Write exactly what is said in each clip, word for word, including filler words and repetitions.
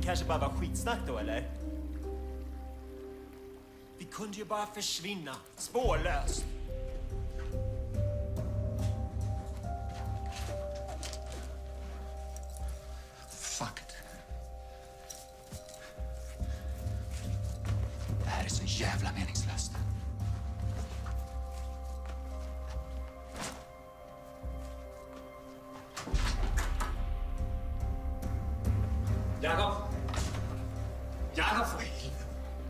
kanske bara var skitsnack då, eller? Vi kunde ju bara försvinna, spårlöst. Fuck it. Det här är så jävla meningslöst. Jakob! Jakob, för helvete!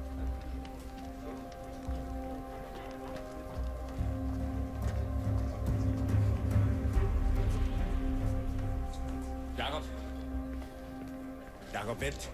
Jakob! Jakob, vent!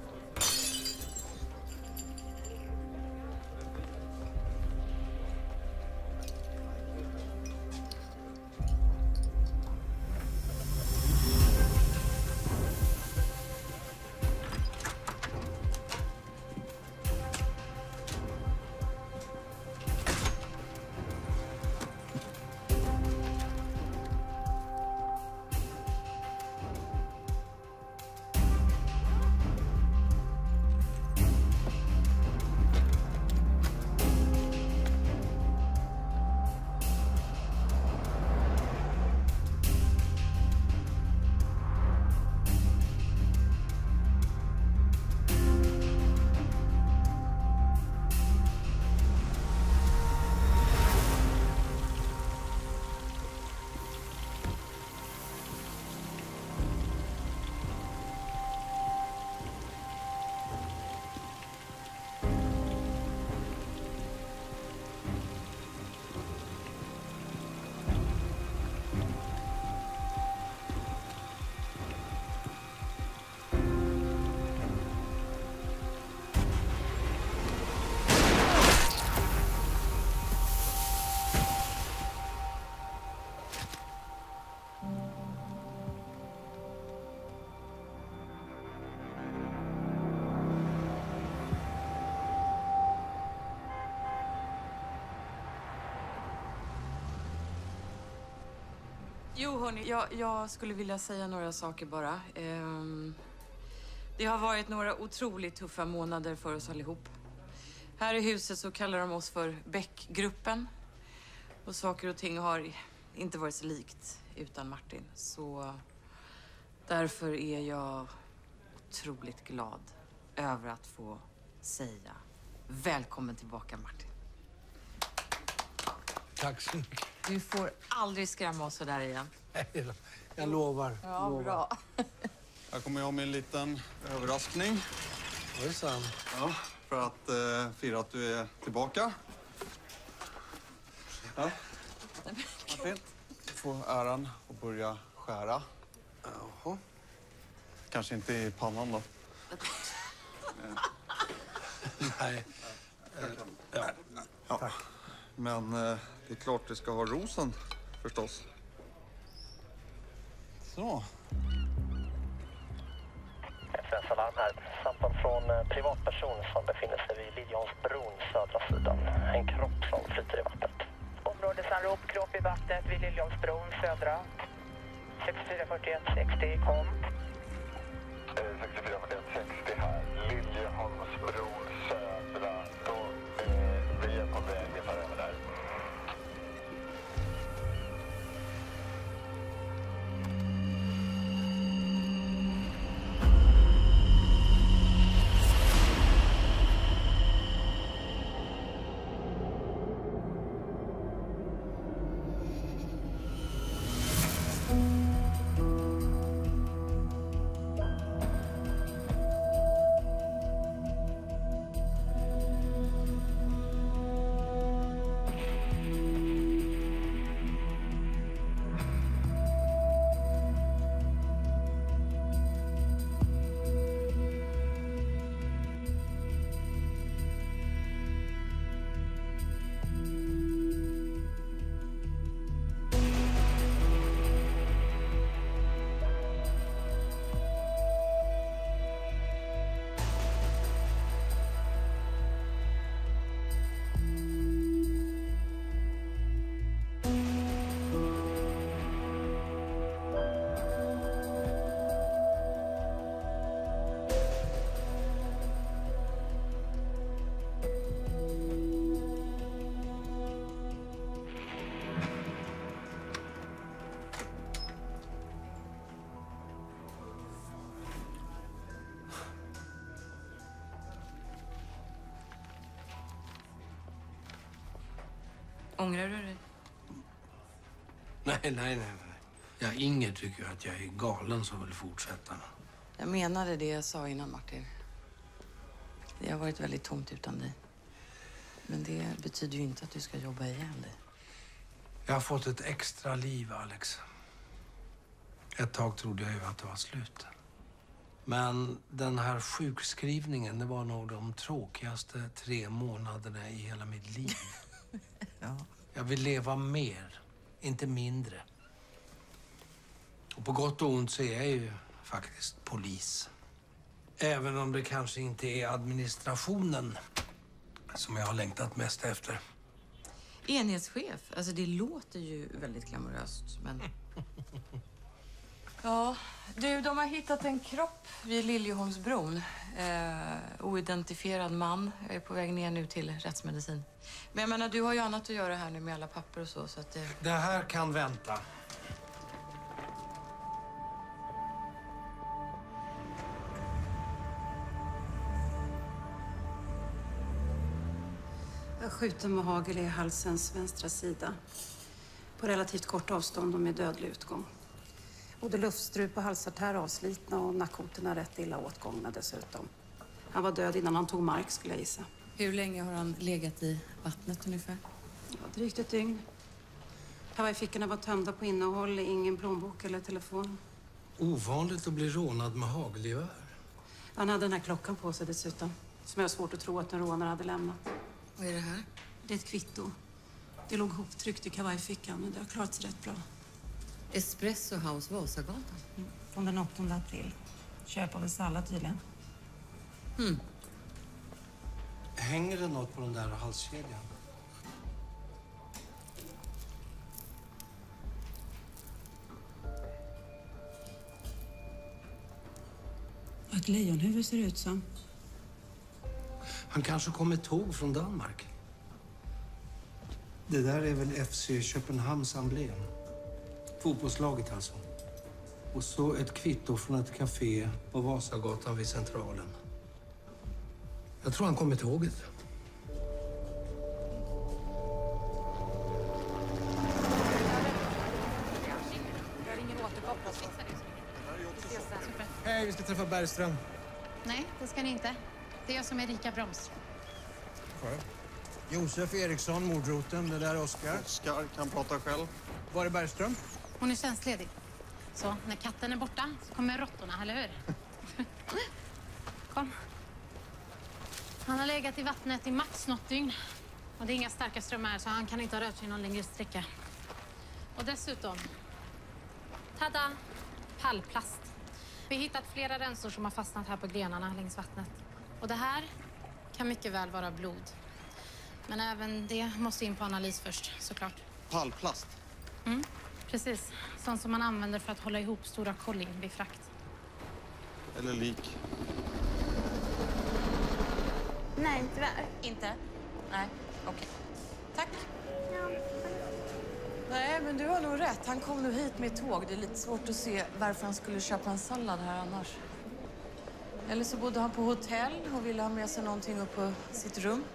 Jo, hörni, jag, jag skulle vilja säga några saker bara. Ehm, det har varit några otroligt tuffa månader för oss allihop. Här i huset så kallar de oss för Beck-gruppen. Och saker och ting har inte varit så likt utan Martin. Så därför är jag otroligt glad över att få säga välkommen tillbaka, Martin. Tack så mycket. Du får aldrig skrämma oss så där igen. Nej, jag lovar. Ja, lovar. bra. Här kommer jag med en liten överraskning. Vad är det sant? Ja, för att eh, fira att du är tillbaka. Ja. Vad fint. Du får äran att börja skära. Jaha. Kanske inte i pannan då. Nej. Ja. Ja. Tack. Men eh, det är klart du ska ha rosen, förstås. Så. S S Alarm här. Samtal från privatperson som befinner sig vid Liljonsbron, södra sidan. En kropp som flyter i vattnet. Områdesanrop, kropp i vattnet vid Liljonsbron, södra. sextiofyra fyrtioett sextio, kom. sextiofyra fyrtioett sextio här. Liljonsbron, södra. Då eh, vi är på väg ungefär över där. Ångrar du dig? Nej, nej, nej. nej. Ja, Inger tycker att jag är galen som vill fortsätta. Jag menade det jag sa innan, Martin. Det har varit väldigt tomt utan dig. Men det betyder ju inte att du ska jobba igen dig. Jag har fått ett extra liv, Alex. Ett tag trodde jag ju att det var slut. Men den här sjukskrivningen, det var nog de tråkigaste tre månaderna i hela mitt liv. Ja. Jag vill leva mer, inte mindre. Och på gott och ont så är jag ju faktiskt polis. Även om det kanske inte är administrationen som jag har längtat mest efter. Enhetschef, alltså det låter ju väldigt glamoröst, men... Ja, du, de har hittat en kropp vid Liljeholmsbron. Eh, oidentifierad man. Jag är på väg ner nu till rättsmedicin. Men jag menar, du har ju annat att göra här nu med alla papper och så, så att det... Det här kan vänta. Jag skjuter med hagel i halsens vänstra sida. På relativt kort avstånd och med dödlig utgång. Både luftstrup och halsartär avslitna och nackkotorna rätt illa åtgångna dessutom. Han var död innan han tog mark, skulle jag gissa. Hur länge har han legat i vattnet ungefär? Ja, drygt ett dygn. Hawaiifickorna var tömda på innehåll, ingen plånbok eller telefon. Ovanligt att bli rånad med hagelgevär. Han hade den här klockan på sig dessutom. Som jag har svårt att tro att en rånare hade lämnat. Vad är det här? Det är ett kvitto. Det låg hoptryckt i kavajfickan, men det har klarat sig rätt bra. Espresso House, Vasagatan. Mm. Från den åttonde april. Köp av en sallad tydligen. Mm. Hänger det något på den där halskedjan? Ett lejonhuvud ser det ut som. Han kanske kom med tåg från Danmark. Det där är väl F C Köpenhamns emblem. Fotbollslaget alltså. Och så ett kvitto från ett café på Vasagatan vid Centralen. Jag tror han kom med tåget. Hej, vi ska träffa Bergström. Nej, det ska ni inte. Det är jag som är Erika Broms. Skönt. Josef Eriksson, mordroten. Det där är Oskar. Oskar kan prata själv. Var är Bergström? Hon är tjänstledig. Så när katten är borta så kommer råttorna, eller hur? Kom. Han har legat i vattnet i max något dygn. Och det är inga starka strömmar så han kan inte ha rört sig någon längre sträcka. Och dessutom... Tada! Pallplast. Vi har hittat flera rensor som har fastnat här på grenarna längs vattnet. Och det här kan mycket väl vara blod. Men även det måste in på analys först, såklart. Pallplast? Mm, precis. Sånt som man använder för att hålla ihop stora kollin vid frakt. Eller lik? Nej, tyvärr. Inte? Nej, okej. Okay. Tack. Nej, men du har nog rätt. Han kom nu hit med tåg. Det är lite svårt att se varför han skulle köpa en sallad här annars. Eller så bodde han på hotell och ville ha med sig någonting upp på sitt rum.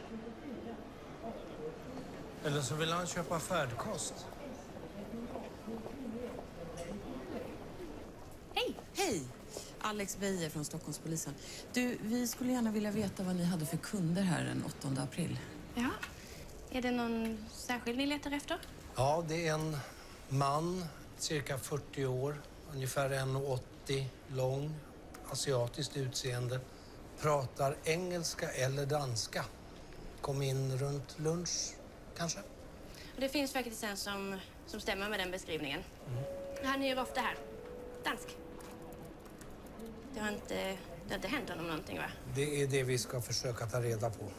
Eller så vill han köpa färdkost. Hej! Hej! Alex Beijer från Stockholmspolisen. Du, vi skulle gärna vilja veta vad ni hade för kunder här den åttonde april. Ja. Är det någon särskild ni letar efter? Ja, det är en man, cirka fyrtio år, ungefär en komma åttio lång, asiatiskt utseende. Pratar engelska eller danska. Kom in runt lunch, kanske. Det finns faktiskt en som, som stämmer med den beskrivningen. Mm. Han är ju ofta här. Dansk. Det har inte, det har inte hänt honom någonting, va? Det är det vi ska försöka ta reda på.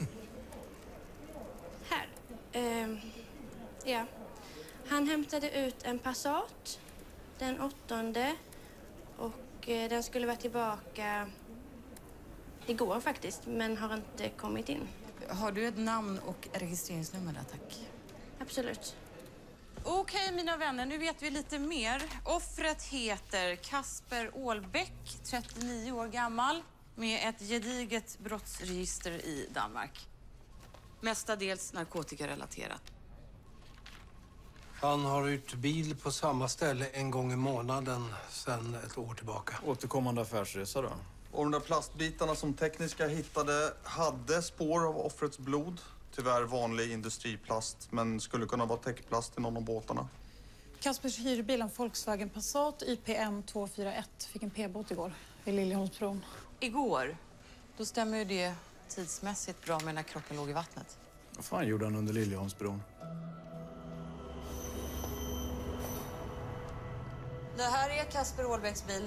Här. Uh, ja. Han hämtade ut en Passat den åttonde och uh, den skulle vara tillbaka igår faktiskt, men har inte kommit in. Har du ett namn och registreringsnummer där, tack? Absolut. Okej, okay, mina vänner, nu vet vi lite mer. Offret heter Kasper Ålbäck, trettionio år gammal, med ett gediget brottsregister i Danmark. Mestadels narkotikarelaterat. Han har hyrt bil på samma ställe en gång i månaden sedan ett år tillbaka. Återkommande affärsresa då? Och de där plastbitarna som tekniska hittade hade spår av offrets blod. Tyvärr vanlig industriplast, men skulle kunna vara täckplast i någon av båtarna. Kaspers hyrbil, en Volkswagen Passat Y P M två fyra ett, fick en p-bot igår vid Liljeholmsbron. Igår? Då stämmer ju det tidsmässigt bra med när kroppen låg i vattnet. Vad fan gjorde han under Liljeholmsbron? Det här är Kasper Ålbäcks bil.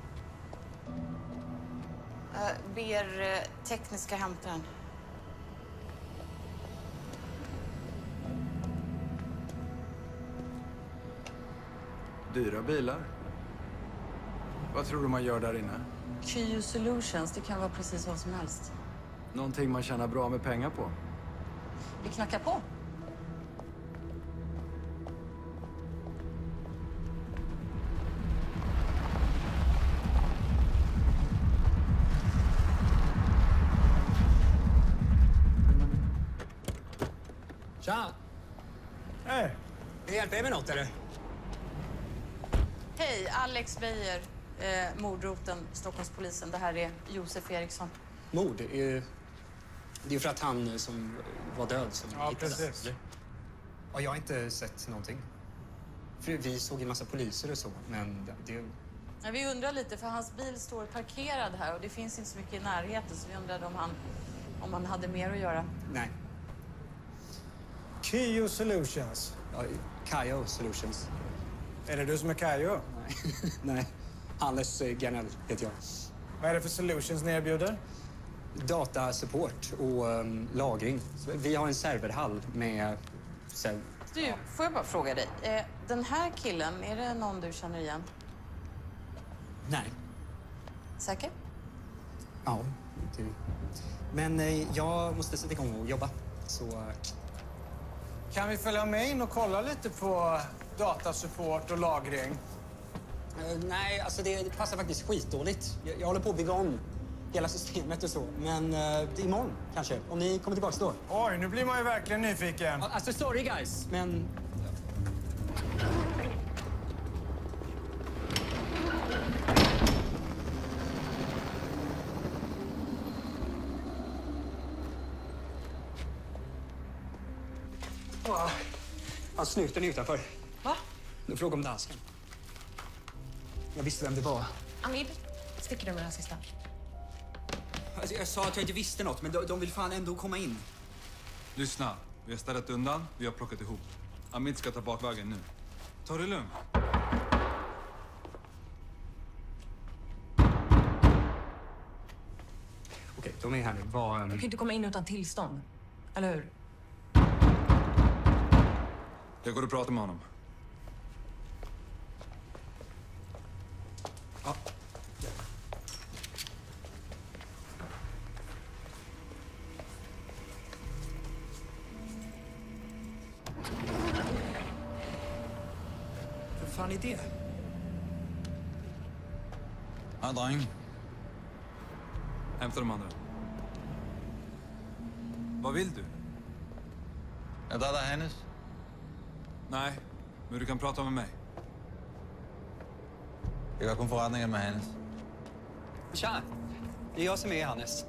Jag ber eh, tekniska hämta den. Dyra bilar. Vad tror du man gör där inne? Q U Solutions, det kan vara precis vad som helst. Någonting man tjänar bra med pengar på. Vi knackar på. Tja! Hej! Kan jag hjälpa er med något, eller? Hej, Alex Beijer, eh, mordroten, Stockholmspolisen. Det här är Josef Eriksson. Mord? Det är det är för att han som var död som Ja, hittades. precis. Eller? Ja, jag har inte sett någonting. För vi såg en massa poliser och så, men det... Ja, vi undrar lite, för hans bil står parkerad här och det finns inte så mycket i närheten, så vi undrade om han, om han hade mer att göra. Nej. Q U Solutions. Ja, Kayo Solutions. Är det du som är Kayo? Nej. Nej. Hannes Garnell heter jag. Vad är det för solutions ni erbjuder? Datasupport och um, lagring. Så vi har en serverhall med... Så... Du, får jag bara fråga dig. Eh, den här killen, är det någon du känner igen? Nej. Säker? Ja. Det... Men eh, jag måste sätta igång och jobba. Så... Kan vi följa med in och kolla lite på datasupport och lagring? Uh, nej, alltså det, det passar faktiskt skitdåligt. Jag, jag håller på att bygga om hela systemet och så. Men uh, det är imorgon kanske, om ni kommer tillbaka då. Oj, nu blir man ju verkligen nyfiken. Uh, alltså sorry guys, men... Wow. Han snuten är utanför. Va? Nu frågar om dansken. Jag visste vem det var. Amid, sticker du med den sista? Alltså, jag sa att jag inte visste något, men de, de vill fan ändå komma in. Lyssna, vi har städat undan, vi har plockat ihop. Amid ska ta bakvägen nu. Ta det lugnt. Okej, de är här nu. Var, um... Du kan inte komma in utan tillstånd, eller hur? Jag går och pratar med honom. Ja. Vad fan är det? Ja, dreng. Hämta de andra. Vad vill du? Jag dödar Hannes. Nej, men du kan prata med mig. Jag kan kun forretninger med Hannes. Tja, det är jag som är Hannes.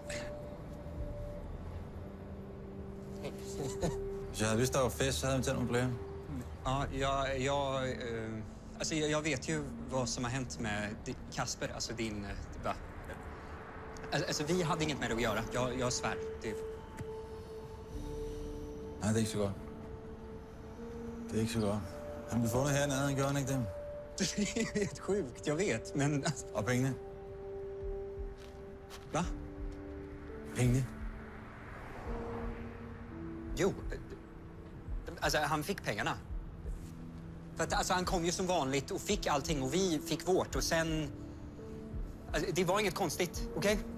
Hvis jeg havde vidst, der var fest, så havde vi taget nogle flere. Ja, jag, jag, eh, alltså jag, jag vet ju vad som har hänt med di- Kasper, alltså din... eh, Va? Alltså, alltså vi hade inget med det att göra, jag, jag svär. Det... Nej, det er ikke så godt. Det er ikke så godt. Han blev fundet hernede, han gør han ikke dem. Det är helt sjukt, jag vet, men... Og pengene? Va? Pengene? Jo, alltså han fick pengarna. För att, alltså, han kom ju som vanligt och fick allting och vi fick vårt och sen... Alltså, det var inget konstigt, okej? Okay?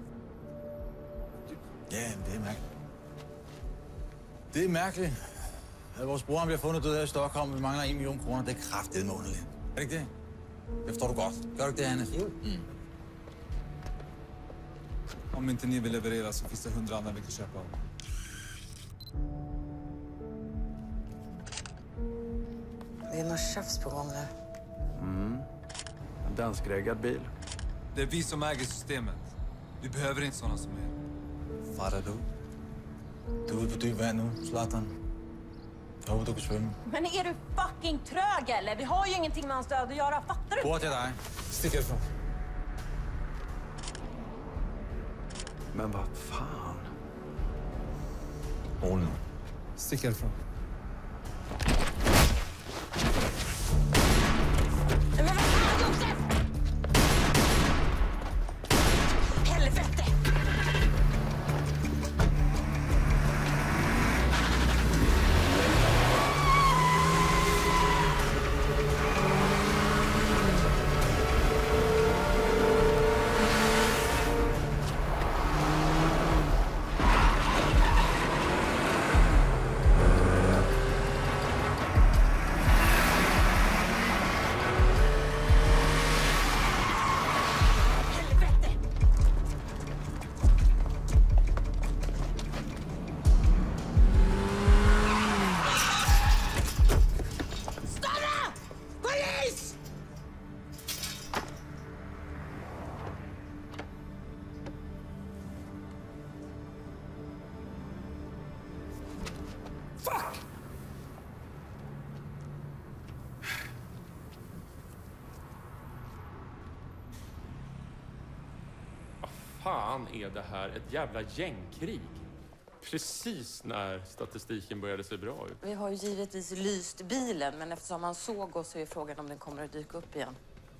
Ja, det er mærkeligt. Det er mærkeligt, at vores bror bliver fundet død her i Stockholm, og vi mangler en million kroner. Det er kraftedeme underligt. Er det ikke det? Det forstår du godt. Gør du ikke det, Hannes? Jo. Mm. Om inte ni vill leverera så finns det hundra andra vi kan köpa av. Det är något tjafs på gång nu. Mm. En danskreggad bil. Det är vi som äger systemet. Vi behöver inte sådana som er. Far du. Du är ute på dyb vand nu, Zlatan. Jag hoppas du kan svimma. Men är du fucking trög eller? Vi har ju ingenting med hans död att göra, fattar du? Gå till dig. Stick härifrån. Men vad fan? Håll nu. Stick härifrån. Men vad fan, Josef! Helvete! Fan är det här ett jävla gängkrig? Precis när statistiken började se bra ut. Vi har ju givetvis lyst bilen, men eftersom han såg oss så är frågan om den kommer att dyka upp igen.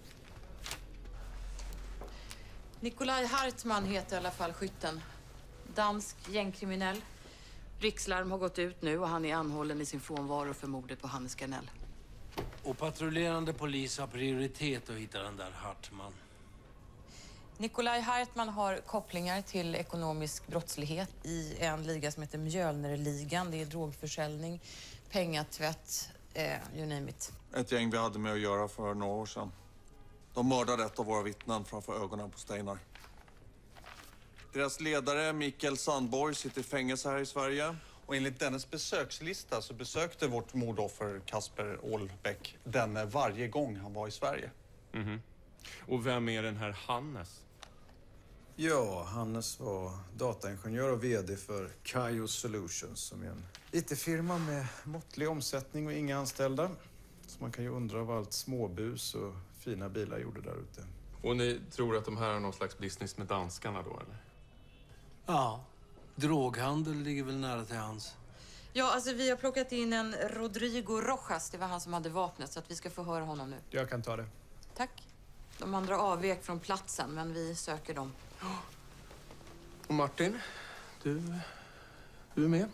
Nikolaj Hartman heter i alla fall skytten. Dansk gängkriminell. Rikslarm har gått ut nu och han är anhållen i sin frånvaro för mordet på Hannes Garnell. Och patrullerande polis har prioritet att hitta den där Hartman. Nikolaj Hartman har kopplingar till ekonomisk brottslighet i en liga som heter Mjölnerligan. Det är drogförsäljning, pengatvätt, eh, you name it. Ett gäng vi hade med att göra för några år sedan. De mördade ett av våra vittnen framför ögonen på Steinar. Deras ledare, Mikael Sandborg, sitter i fängelse här i Sverige. Och enligt dennes besökslista så besökte vårt mordoffer Kasper Ålbäck denne varje gång han var i Sverige. Mhm. Och vem är den här Hannes? Ja, Hannes var dataingenjör och vd för Kayo Solutions som är en I T-firma med måttlig omsättning och inga anställda. Så man kan ju undra vad allt småbus och fina bilar gjorde där ute. Och ni tror att de här har någon slags business med danskarna då, eller? Ja, droghandel ligger väl nära till hans. Ja, alltså vi har plockat in en Rodrigo Rojas. Det var han som hade vapnet, så att vi ska få höra honom nu. Jag kan ta det. Tack. De andra avvek från platsen, men vi söker dem. Och Martin, du, du är med?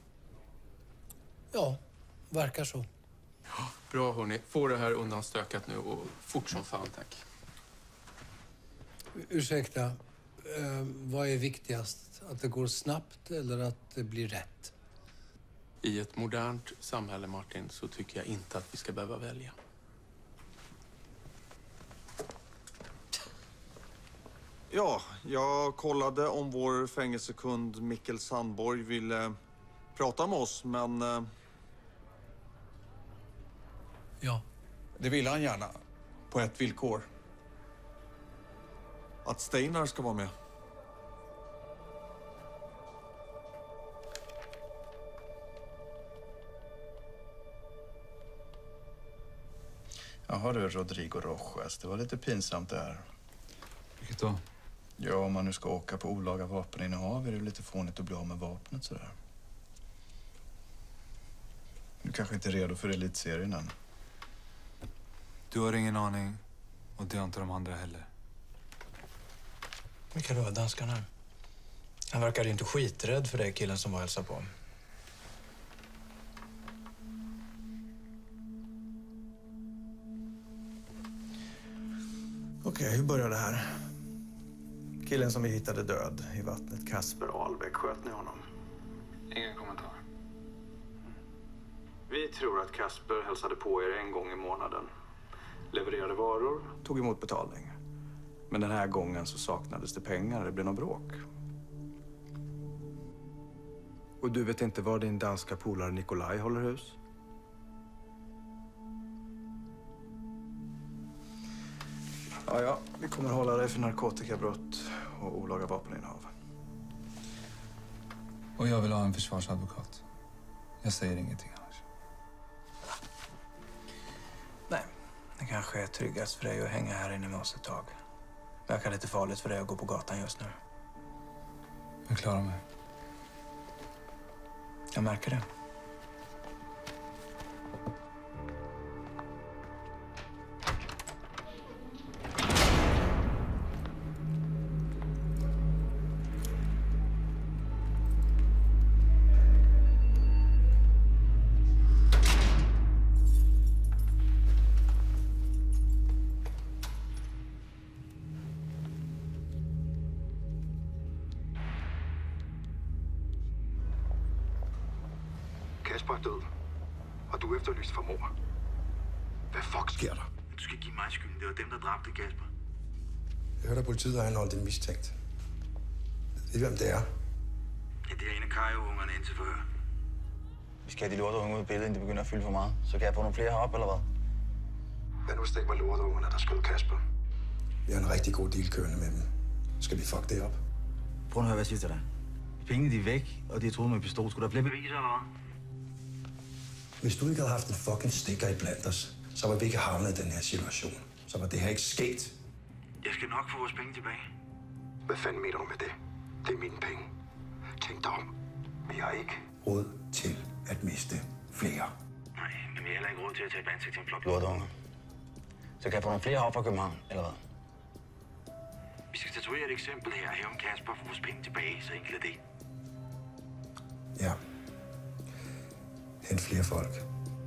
Ja, verkar så. Bra hörni, få det här undanstökat nu och fort som fan, tack. Ursäkta, eh, vad är viktigast? Att det går snabbt eller att det blir rätt? I ett modernt samhälle, Martin, så tycker jag inte att vi ska behöva välja. Ja, jag kollade om vår fängelsekund Mikael Sandborg ville prata med oss, men... Eh... Ja. Det vill han gärna. På ett villkor. Att Steinar ska vara med. Jaha du, Rodrigo Rojas. Det var lite pinsamt det här. Vilket då? Ja, om man nu ska åka på olaga vapeninnehav är det lite fånigt att bli av med vapnet sådär. Du kanske inte är redo för elitserien än. Du har ingen aning och det har inte de andra heller. Vilka då, danskarna? Han verkade ju inte skiträdd för det killen som var hälsa på. Okej, hur börjar det här? Killen som vi hittade död i vattnet, Kasper Albeck, sköt ni honom? Ingen kommentar. Vi tror att Kasper hälsade på er en gång i månaden. Levererade varor, tog emot betalning. Men den här gången så saknades det pengar, det blev något bråk. Och du vet inte var din danska polare Nikolaj håller hus? Ja, ja. Vi kommer hålla dig för narkotikabrott och olaga vapeninnehav. Och jag vill ha en försvarsadvokat. Jag säger ingenting annars. Nej, det kanske är tryggast för dig att hänga här inne med oss ett tag. Det verkar lite farligt för dig att gå på gatan just nu. Jag klarar mig. Jag märker det. Kasper er død, og du er efterlyst for mord. Hvad fuck sker der? Du skal give mig skylden. Det var dem, der dræbte Kasper. Jeg hørte, at politiet har anholdt en mistænkt. Ved I, hvem det er? Ja, det er en af Kajo-ungerne ind til forhør. Vi skal have de lorteunge ud af billedet, inden de begynder at fylde for meget. Så kan jeg få nogle flere herop, eller hvad? Hvad nu, hvis det ikke var lorteungerne, der skød Kasper? Vi har en rigtig god deal kørende med dem. Skal vi fuck det op? Prøv at høre, hvad jeg siger til dig. Pengene, de er væk, og de har troet med en pistol. Skulle der flere beviser, eller hvad? Hvis du ikke havde haft en fucking stikker i blandt os, så var vi ikke havnet i den her situation. Så var det her ikke sket. Jeg skal nok få vores penge tilbage. Hvad fanden mener du med det? Det er mine penge. Tænk dig om. Vi har ikke råd til at miste flere. Nej, men vi har heller ikke råd til at tage ansigt til en flok Lorteunger. Så kan jeg få nogle flere herop fra København, eller hvad? Vi skal statuere et eksempel her og hæve om Kasper og få vores penge tilbage, så enkelt er det. Ja. Hent flere folk.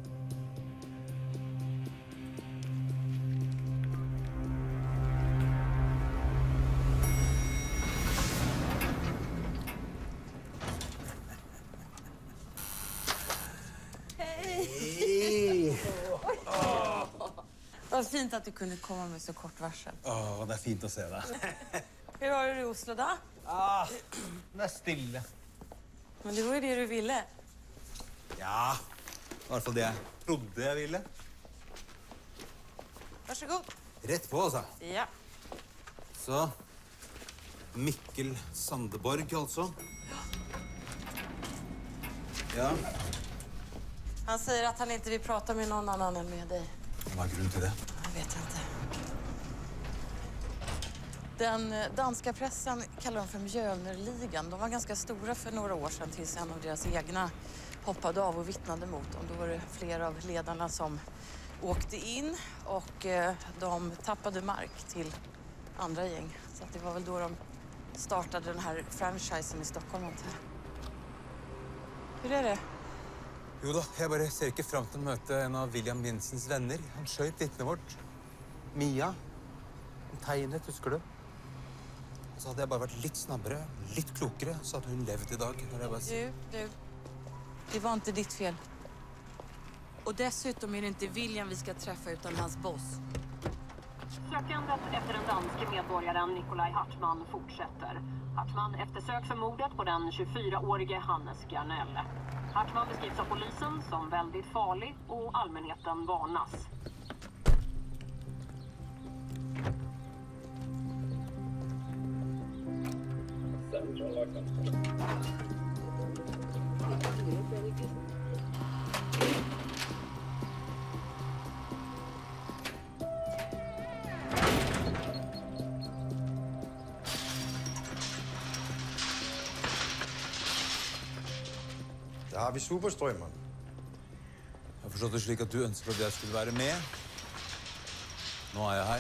Hej! Vad fint att du kunde komma med så kort varsel. Åh, det är fint att se dig. Hur har du det i Oslo då? Ah, det är stille. Men det var ju det du ville. Ja, i hvert fall det jeg trodde jeg ville. Varsågod. Rett på, altså. Ja. Så, Mikkel Sandeborg, altså. Ja. Han säger att han inte vill prata med någon annan än med dig. Vad är grunden till det? Jag vet inte. Den danska pressen kallar dem för Mjölnerligan. De var ganska stora för några år sedan tills en av deras egna hoppade av och vittnade mot dem. Då var det flera av ledarna som åkte in och de tappade mark till andra gäng. Så att det var väl då de startade den här franchisen i Stockholm. Hur är det? Jo da, jeg bare ser ikke frem til å møte en av William Jensens venner. Han skjøt vittnet vårt. Mia. Tegnet, husker du? Og så hadde jeg bare vært litt snabbere, litt klokere, så hadde hun levd i dag. Jeg bare... Du, du. Det var inte ditt fel. Och dessutom är det inte William vi ska träffa utan hans boss. Sökandet efter den danske medborgaren Nikolaj Hartman fortsätter. Hartman eftersöks för mordet på den tjugofyraårige Hannes Garnell. Hartman beskrivs av polisen som väldigt farlig och allmänheten varnas. Der har vi superstrømmeren. Jeg har forstått det slik at du ønsker at jeg skulle være med. Nå er jeg her.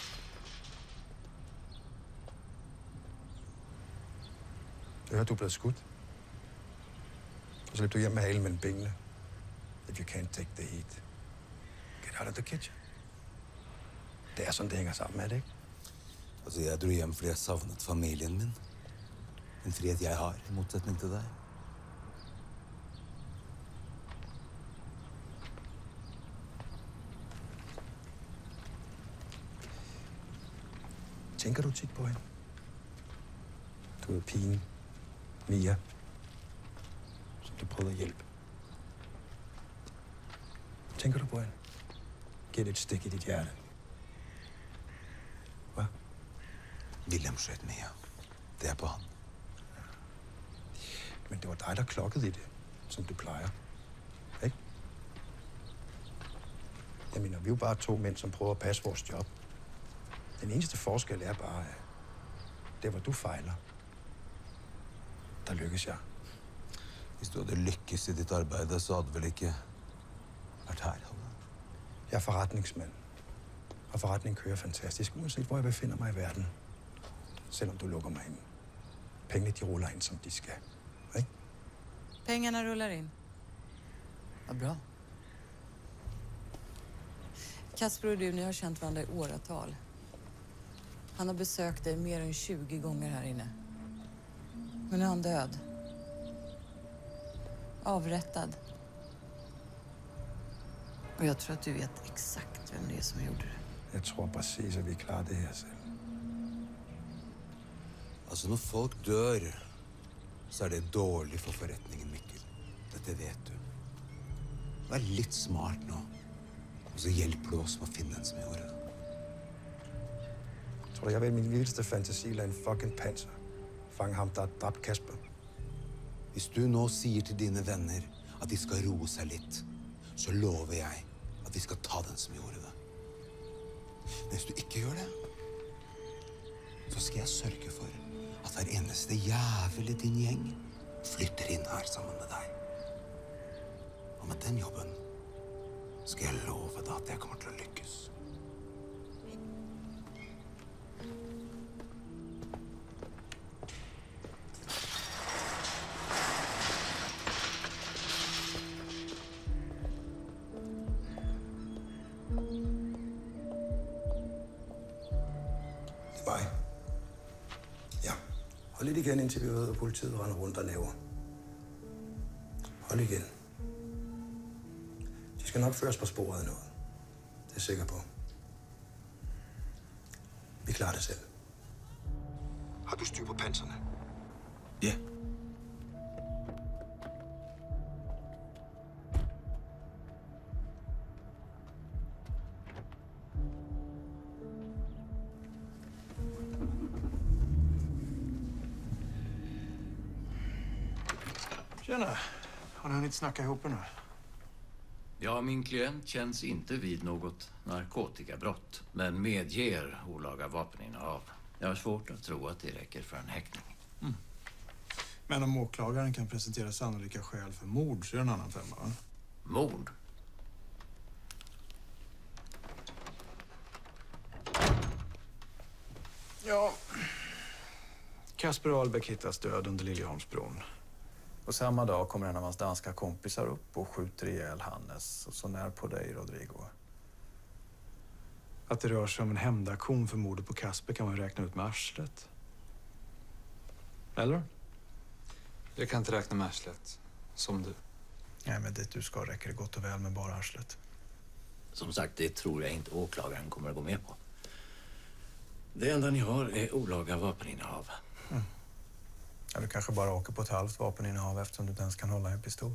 Jeg hørte, du er blevet skudt. Og så løb du hjem med halen mellem benene. If you can't take the heat, get out of the kitchen. Det er sådan, det hænger sammen, er det ikke? Altså, jeg dro hjem fordi jeg savnet familien min. En frihet jeg har, i motsetning til deg. Tænker du tit på hende? Du er pigen, Mia, som du prøvede at hjælpe. Tænker du på hende? Giv det et stik i dit hjerte. William sköt Mia. Det är på han. Men det var dig, der klokkede i det, som du plejer. Ikke? Jeg mener, vi er jo bare to mænd, som prøver at passe vores job. Den eneste forskel er bare, at det, hvor du fejler, der lykkes jeg. Hvis du hadde lykkes i ditt arbeid, så hadde du vel ikke vært her? Jeg er forretningsmand, og forretningen kører fantastisk, uanset hvor jeg befinder mig i verden. Selvom du lukker mig ind. Pengene, de ruller ind, som de skal. Ikke? Pengarna rullar in. Vad bra. Kasper och du, ni har känt varandra i åratal. Han har besökt dig mer än tjugo gånger här inne. Men nu är han död. Avrättad. Och jag tror att du vet exakt vem det är som gjorde det. Jeg tror præcis, at vi klarer det her selv. Altså, når folk dør, så er det dårlig for forretningen, Mikkel. Dette vet du. Vær litt smart nå, og så hjelper du oss med å finne den som gjorde det. Tror du, jeg vil min vildeste fantasi lade en fucking panser fange ham, der har dræbt Kasper? Hvis du nå sier til dine venner at de skal roe seg litt, så lover jeg at vi skal ta den som gjorde det. Men hvis du ikke gjør det, så skal jeg sørge for at hver eneste jævel i din gjeng flytter inn her sammen med deg. Og med den jobben skal jeg love deg at jeg kommer til å lykkes. Vej. Ja. Hold lidt igen, indtil vi ved, at politiet render rundt og næver. Hold igen. De skal nok føres på sporet af noget. Det er jeg sikker på. Vi klarer det selv. Har du styr på panserne? Ja. Tjena. Har ni hunnit snacka ihop er nu? Ja, min klient känns inte vid något narkotikabrott, men medger olaga vapeninnehav. Jag har svårt att tro att det räcker för en häktning. Mm. Men om åklagaren kan presentera sannolika skäl för mord så är det en annan femma, va? Mord? Ja. Kasper Ahlbeck hittas död under Liljeholmsbron. Och samma dag kommer en av hans danska kompisar upp och skjuter ihjäl Hannes. Och så när på dig, Rodrigo. Att det rör sig om en hämndaktion för mordet på Kasper kan man ju räkna ut med arslet. Eller? Jag kan inte räkna med arslet. Som du. Nej, men dit du ska räcker det gott och väl med bara arslet. Som sagt, det tror jag inte åklagaren kommer att gå med på. Det enda ni har är olaga vapeninnehav. Mm. Ja, du kanske bara åker på ett halvt vapeninnehav eftersom du inte ens kan hålla en pistol.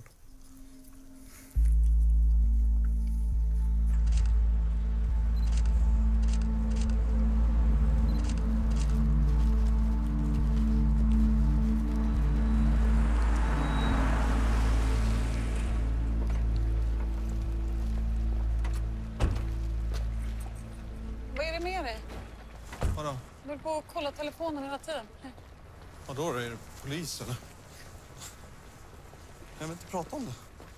Vad är det med dig? Vadå? Du håller på att kolla telefonen hela tiden. Vadå, är det polis eller? Jag vill inte prata om det.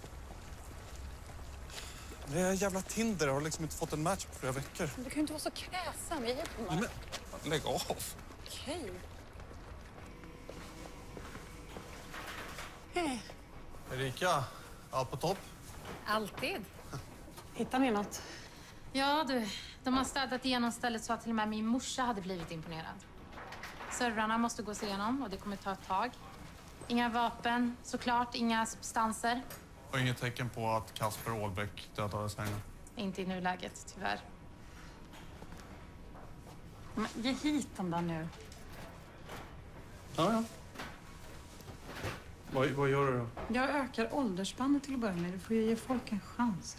Det är jävla Tinder. Jag har liksom inte fått en match på flera veckor. Du kan ju inte vara så kräsen. Vi är hemma. Nej, men lägg av. Okej. Hej. Erika, allt på topp? Alltid. Hittar ni något? Ja, du. De har städat igenom stället så att till och med min morsa hade blivit imponerad. Servrarna måste gås igenom och det kommer ta ett tag. Inga vapen, såklart. Inga substanser. Och inget tecken på att Kasper Ahlbeck dödades här inne? Inte i nuläget, tyvärr. Men ge hit den där nu. Ja, ja. Vad, vad gör du då? Jag ökar åldersspannet till att börja med. Du får ju ge folk en chans.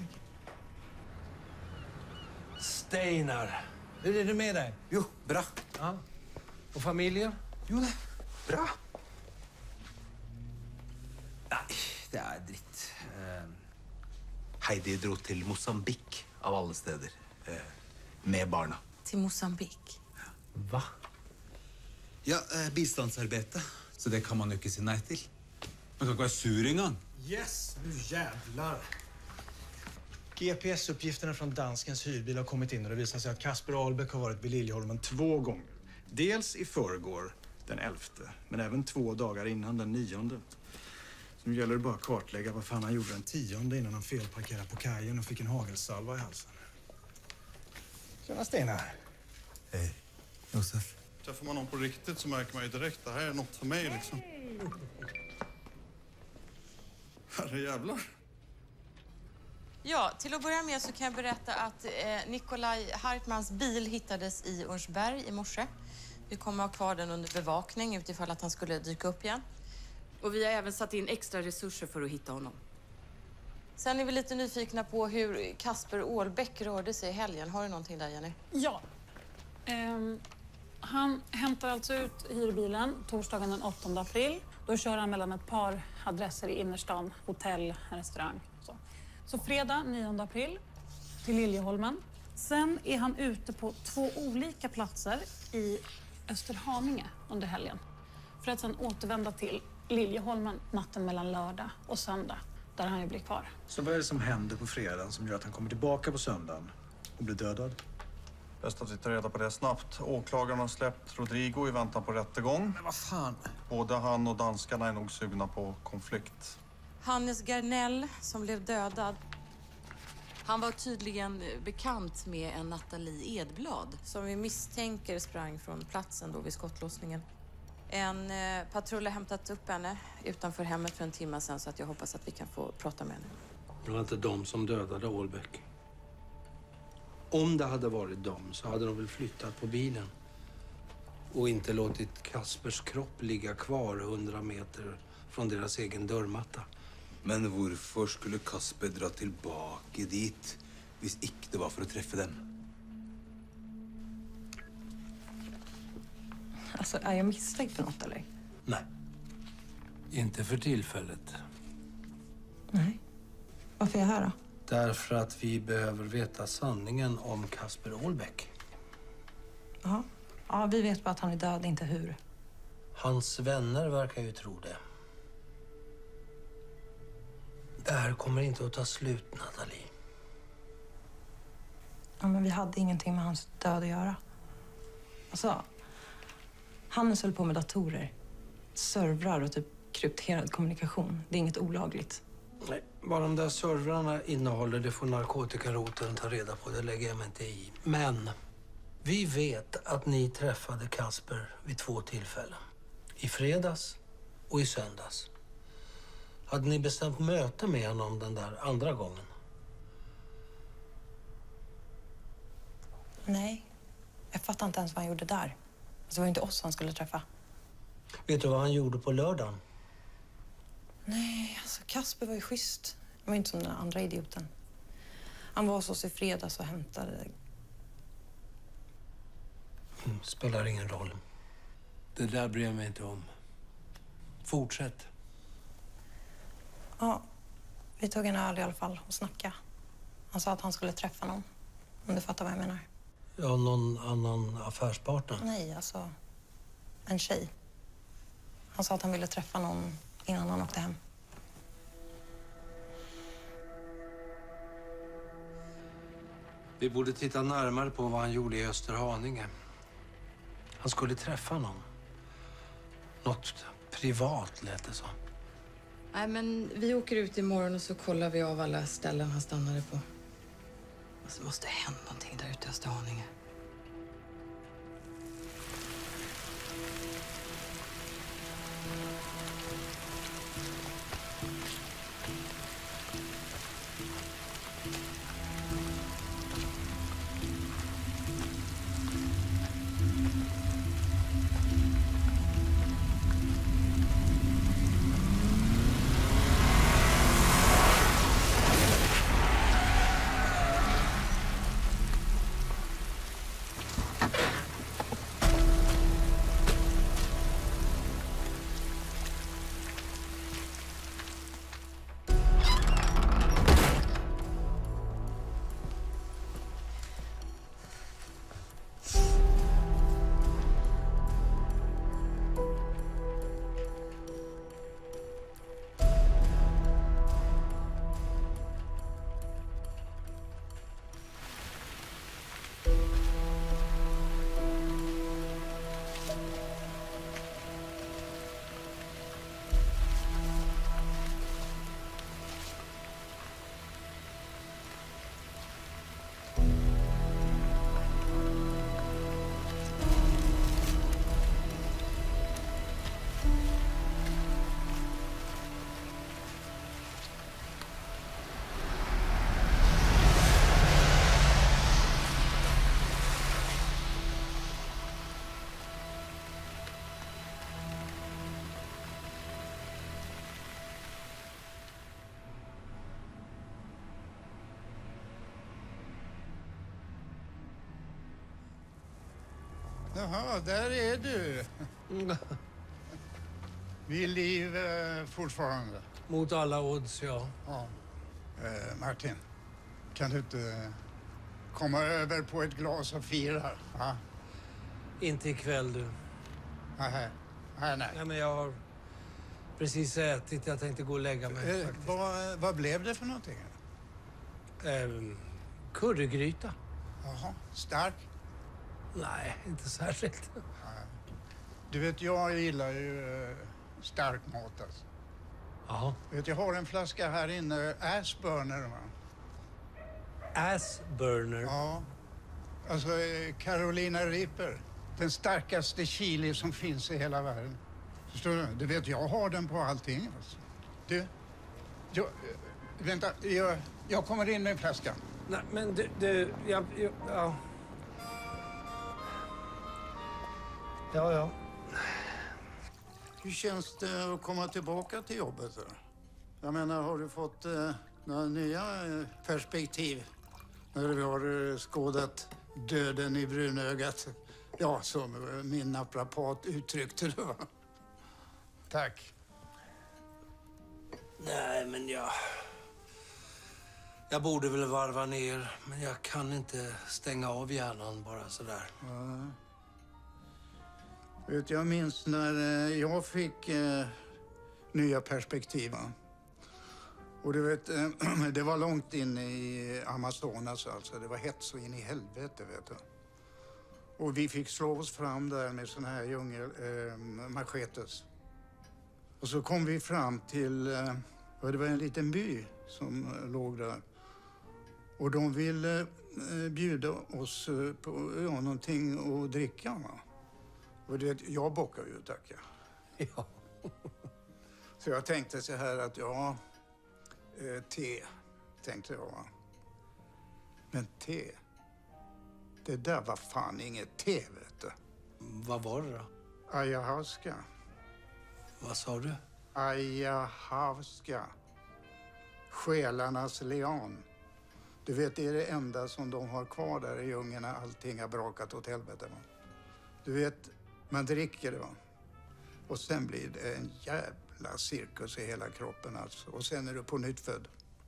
Steinar, hur är det med dig? Jo, bra. Ja. Och familjen? Jo, det bra. Nej, det är dritt. Eh, Heidi dro till Mosambik av alla städer. Eh, med barna. Till Mosambik? Va? Ja, eh, bistandsarbete. Så det kan man ju inte säga nej till. Man kan inte vara sur en gång. Yes, nu jävlar. G P S-uppgifterna från danskens hyrbil har kommit in och det visar sig att Kasper Ahlbäck har varit vid Liljeholmen två gånger. Dels i förrgår, den elfte, men även två dagar innan, den nionde. Så nu gäller det bara att kartlägga vad fan han gjorde den tionde innan han felparkerade på kajen och fick en hagelsalva i halsen. Tjena Stina. Hej, Josef. Träffar man någon på riktigt så märker man ju direkt det här är något för mig liksom. Herre jävlar. Ja, till att börja med så kan jag berätta att eh, Nikolaj Hartmans bil hittades i Urnsberg i morse. Vi kommer att ha kvar den under bevakning utifall att han skulle dyka upp igen. Och vi har även satt in extra resurser för att hitta honom. Sen är vi lite nyfikna på hur Kasper Åhlbäck rörde sig i helgen. Har du någonting där, Jenny? Ja. Ehm, han hämtar alltså ut hyrbilen torsdagen den åttonde april. Då kör han mellan ett par adresser i innerstan, hotell, restaurang. Så, så fredag nionde april till Liljeholmen. Sen är han ute på två olika platser i Österhaninge under helgen. För att sen återvända till Liljeholmen natten mellan lördag och söndag, där han ju blir kvar. Så vad är det som händer på fredagen som gör att han kommer tillbaka på söndagen och blir dödad? Bäst att vi tar reda på det snabbt. Åklagaren har släppt Rodrigo i väntan på rättegång. Men vad fan? Både han och danskarna är nog sugna på konflikt. Hannes Garnell som blev dödad. Han var tydligen bekant med en Nathalie Edblad som vi misstänker sprang från platsen då vid skottlossningen. En eh, patrull har hämtat upp henne utanför hemmet för en timme sedan så att jag hoppas att vi kan få prata med henne. Det var inte de som dödade Åhlbäck. Om det hade varit dem så hade de väl flyttat på bilen och inte låtit Kaspers kropp ligga kvar hundra meter från deras egen dörrmatta. Men varför skulle Kasper dra tillbaka dit, hvis ikke det var för att träffa dem? Alltså, är jag misstänkt för något, eller? Nej. Inte för tillfället. Nej. Varför är jag här då? Därför att vi behöver veta sanningen om Kasper Åhlbäck. Ja. Ja, vi vet bara att han är död, inte hur. Hans vänner verkar ju tro det. Det här kommer inte att ta slut, Nathalie. Ja, men vi hade ingenting med hans död att göra. Alltså, Hannes höll på med datorer, servrar och typ krypterad kommunikation. Det är inget olagligt. Nej, vad de där servrarna innehåller, det får narkotikaroteln ta reda på. Det lägger jag mig inte i. Men vi vet att ni träffade Kasper vid två tillfällen. I fredags och i söndags. Hade ni bestämt möte med honom den där andra gången? Nej, jag fattar inte ens vad han gjorde där. Alltså, det var inte oss han skulle träffa. Vet du vad han gjorde på lördagen? Nej, alltså Kasper var ju schysst. Han var inte som den andra idioten. Han var hos oss i fredags och hämtade... Mm, spelar ingen roll. Det där bryr jag mig inte om. Fortsätt. Ja, vi tog en öl i alla fall och snackade. Han sa att han skulle träffa någon. Om du fattar vad jag menar. Ja, någon annan affärspartner? Nej, alltså en tjej. Han sa att han ville träffa någon innan han åkte hem. Vi borde titta närmare på vad han gjorde i Österhaninge. Han skulle träffa någon. Något privat lät det som. Nej, men vi åker ut imorgon och så kollar vi av alla ställen han stannade på. Alltså, det måste hända någonting där ute i Österhaninge. Jaha, där är du. Vid liv eh, fortfarande. Mot alla odds, ja. ja. Eh, Martin, kan du inte komma över på ett glas och fira? Ja. Inte ikväll, du. Nej, nej, nej. Nej, men jag har precis ätit. Jag tänkte gå och lägga mig. Eh, vad, vad blev det för någonting? Eh, currygryta. Jaha, stark? Nej, inte särskilt. Du vet, jag gillar ju eh, stark mat alltså. Jaha. Du vet, jag har en flaska här inne, Assburner, va? Assburner? Ja. Alltså eh, Carolina Reaper. Den starkaste chili som finns i hela världen. Förstår du? Du vet, jag har den på allting alltså. Du, jag, eh, vänta, jag, jag kommer in med en flaska. Nej, men du, du jag, jag, ja. Ja, ja. Hur känns det att komma tillbaka till jobbet? Då? Jag menar, har du fått eh, några nya eh, perspektiv? När du har eh, skådat döden i brunögat. Ja, som eh, min naprapat uttryckte det, va? Tack. Nej, men jag... Jag borde väl varva ner, men jag kan inte stänga av hjärnan bara sådär. Ja. Vet, jag minns när eh, jag fick eh, nya perspektiv. Va? Och du vet, eh, det var långt in i Amazonas alltså. Det var hett så in i helvete, vet du. Och vi fick slå oss fram där med såna här djungel, eh, machetes. Och så kom vi fram till, eh, det var en liten by som eh, låg där. Och de ville eh, bjuda oss eh, på ja, någonting att dricka, va? Och du vet, jag bockar ju, tack. Ja. Så jag tänkte så här att, ja, eh, te, tänkte jag. Va? Men te, det där var fan inget te, vet du. Vad var det då? Ayahuasca. Vad sa du? Ayahuasca. Själarnas lian. Du vet, det är det enda som de har kvar där i djungeln när allting har brakat åt helvete. Va? Du vet, man dricker det, va? Och sen blir det en jävla cirkus i hela kroppen alltså. Och sen är du på nytt född.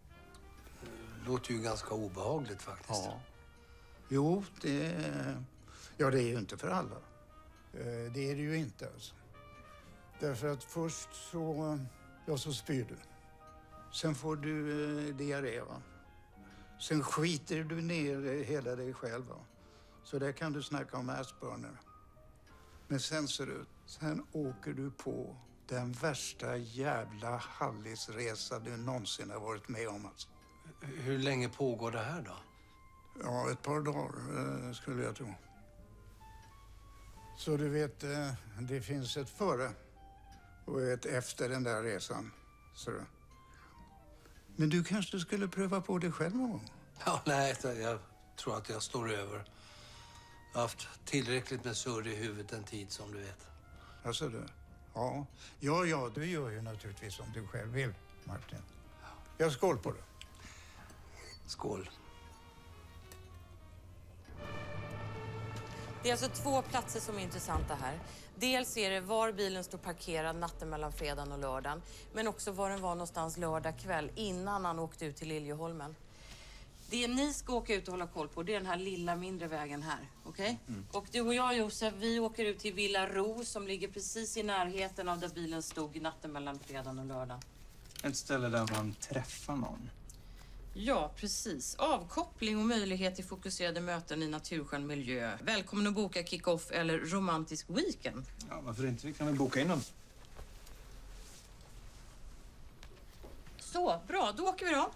Det låter ju ganska obehagligt faktiskt. Ja. Jo, det är... Ja, det är ju inte för alla. Det är det ju inte alltså. Därför att först så... Ja, så spyr du. Sen får du eh, diarré, va? Sen skiter du ner hela dig själv, va? Så där kan du snacka om Assburner. Men sen ser det ut. Sen åker du på den värsta jävla hallisresa du någonsin har varit med om. Alltså. Hur länge pågår det här då? Ja, ett par dagar eh, skulle jag tro. Så du vet, eh, det finns ett före och ett efter den där resan. Så du. Men du kanske skulle pröva på det själv någon gång? Ja, nej, jag tror att jag står över. Jag har haft tillräckligt med surr i huvudet en tid, som du vet. Alltså du? Ja. Ja, ja, du gör ju naturligtvis som du själv vill, Martin. Ja, skål på det. Skål. Det är alltså två platser som är intressanta här. Dels är det var bilen stod parkerad natten mellan fredagen och lördagen. Men också var den var någonstans lördag kväll innan han åkte ut till Liljeholmen. Det ni ska åka ut och hålla koll på, det är den här lilla mindre vägen här. Okej? Okay? Mm. Och du och jag, Josef, vi åker ut till Villa Ro som ligger precis i närheten av där bilen stod natten mellan fredagen och lördagen. Ett ställe där man träffar någon. Ja, precis. Avkoppling och möjlighet till fokuserade möten i naturskön miljö. Välkommen att boka kick-off eller romantisk weekend. Ja, varför inte? Vi kan väl boka in dem. Så, bra. Då åker vi då.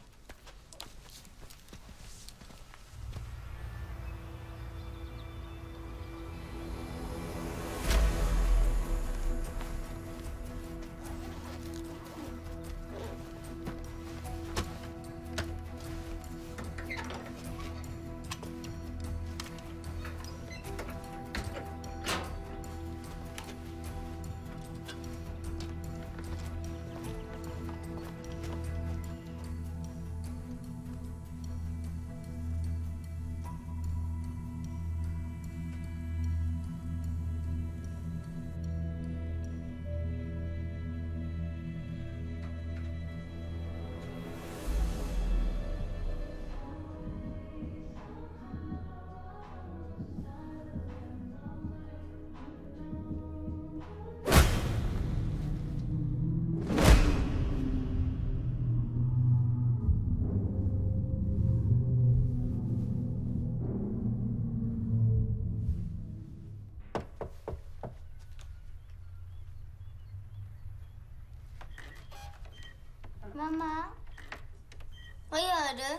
Mamma? Vad gör du?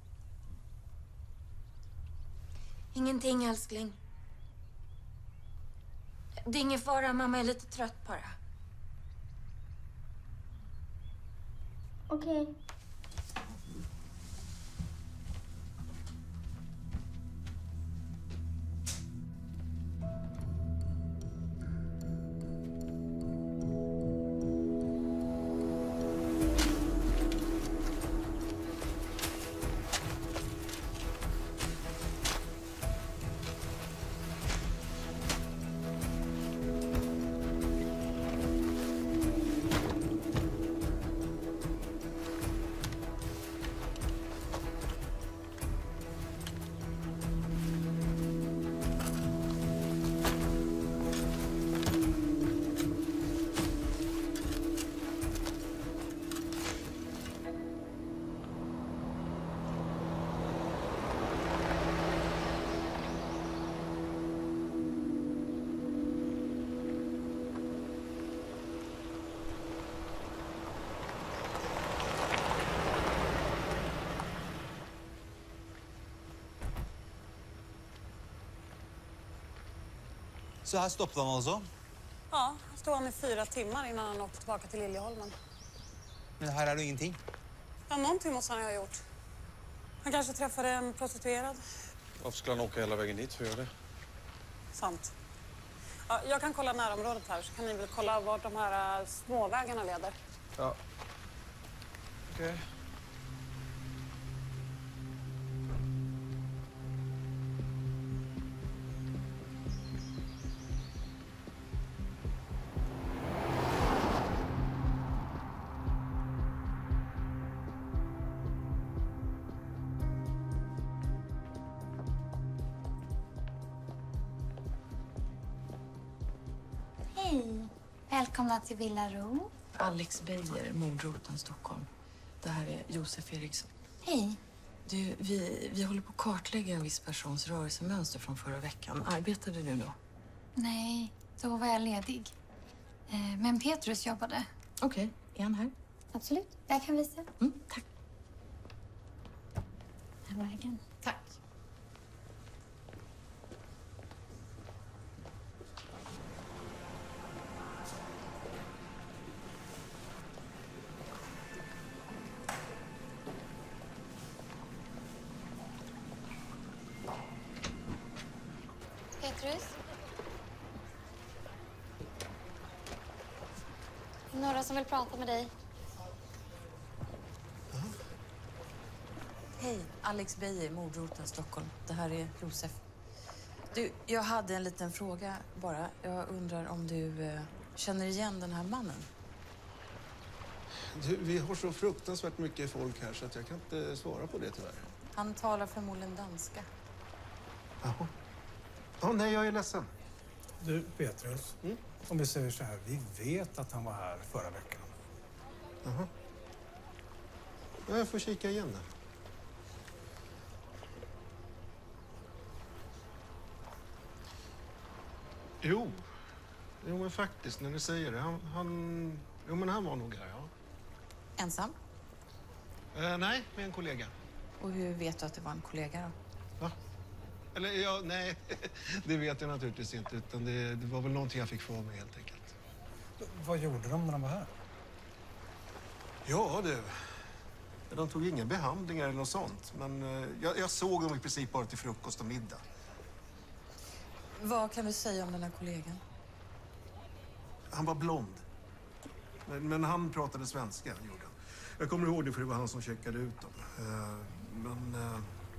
Ingenting, älskling. Det är ingen fara, mamma är lite trött bara. Okej. Okay. Så här stoppade han alltså? Ja, här stod han i fyra timmar innan han åkte tillbaka till Liljeholmen. Men här är det ingenting. Ja, någonting måste han ha gjort. Han kanske träffade en prostituerad. Varför skulle han åka hela vägen dit för att göra det? Sant. Ja, jag kan kolla närområdet här, så kan ni väl kolla vart de här äh, småvägarna leder. Ja. Okej. Okay. Hej. Välkomna till Villa Ro. Alex Beijer, mordroten Stockholm. Det här är Josef Eriksson. Hej. Du, vi, vi håller på att kartlägga en viss persons rörelsemönster från förra veckan. Arbetade du då? Nej, då var jag ledig. Eh, men Petrus jobbade. Okej, okay. Är han här? Absolut, jag kan visa. Mm, tack. Här var vägen. Tack. Petrus? Det är några som vill prata med dig. Hej, Alex Beijer, mordroten Stockholm. Det här är Josef. Du, jag hade en liten fråga bara. Jag undrar om du eh, känner igen den här mannen? Du, vi har så fruktansvärt mycket folk här så att jag kan inte svara på det tyvärr. Han talar förmodligen danska. Jaha. Ja, nej, jag är ledsen. Du, Petrus, mm? om vi säger så här, vi vet att han var här förra veckan. Jaha. Ja, jag får kika igen där. Jo, jo men faktiskt när du säger det. Han, han, jo men han var nog här, ja. Ensam? Eh, nej, med en kollega. Och hur vet du att det var en kollega då? Va? Eller ja, nej, det vet jag naturligtvis inte. Utan det, det var väl någonting jag fick för mig helt enkelt. Vad gjorde de när de var här? Ja du, de tog inga behandlingar eller något sånt. Men eh, jag, jag såg dem i princip bara till frukost och middag. Vad kan du säga om den här kollegan? Han var blond. Men, men han pratade svenska, gjorde han. Jag kommer ihåg det för det var han som checkade ut dem. Uh, men... Uh,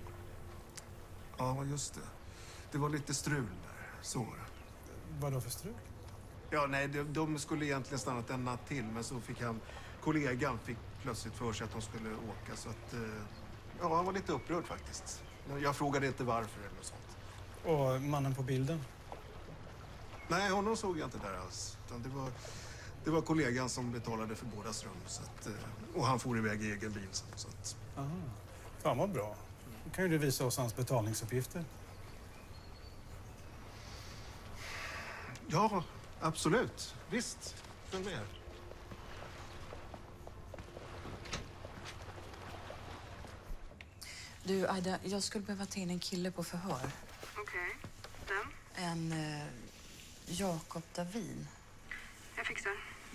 ja, just det. Det var lite strul där. Så. Vad då för strul? Ja, nej, de, de skulle egentligen stannat en natt till. Men så fick han... Kollegan fick plötsligt för sig att de skulle åka. Så att... Uh, ja, han var lite upprörd faktiskt. Jag frågade inte varför eller något sånt. Och mannen på bilden? Nej, honom såg jag inte där alls. Utan det var, det var kollegan som betalade för bådas rum. Så att, och han får iväg i egen bil. Så att... Aha. Fan vad bra. Då kan ju du visa oss hans betalningsuppgifter. Ja, absolut. Visst. Följ med. Du, Aida, jag skulle behöva ta in en kille på förhör. Okej. Vem? En eh, Jakob Davin. Jag fixar.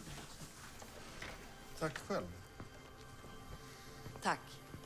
Tack själv. Tack.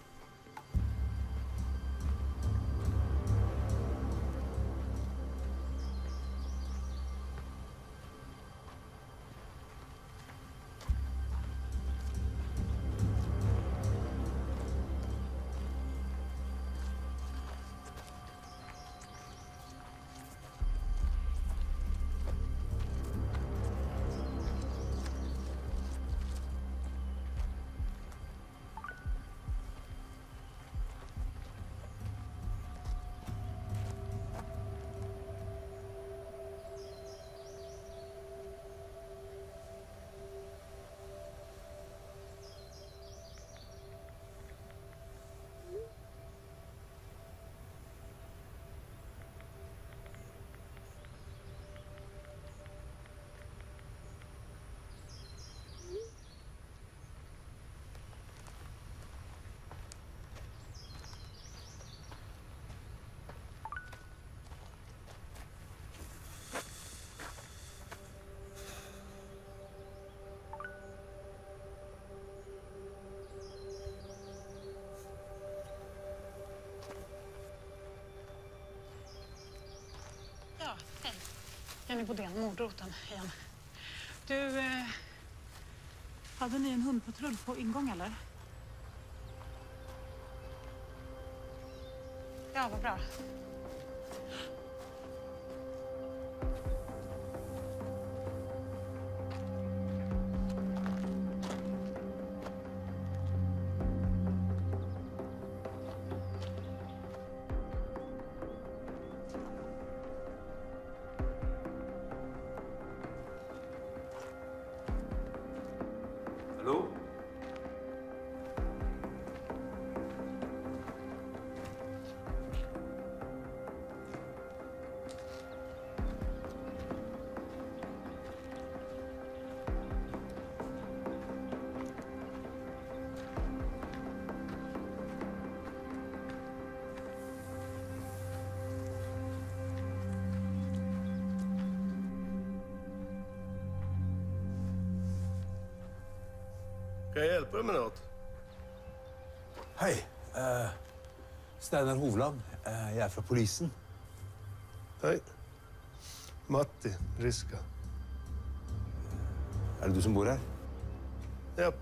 Ja, hej. Jenny Bodén, mordroten igen. Du, eh, hade ni en hundpatrull på ingång eller? Ja, vad bra. Hallå? Kan jag hjälpa dig med något? Hej. Uh, Steinar Hovland. Uh, jag är från polisen. Hej. Matti, Riska. Är det du som bor här? Japp.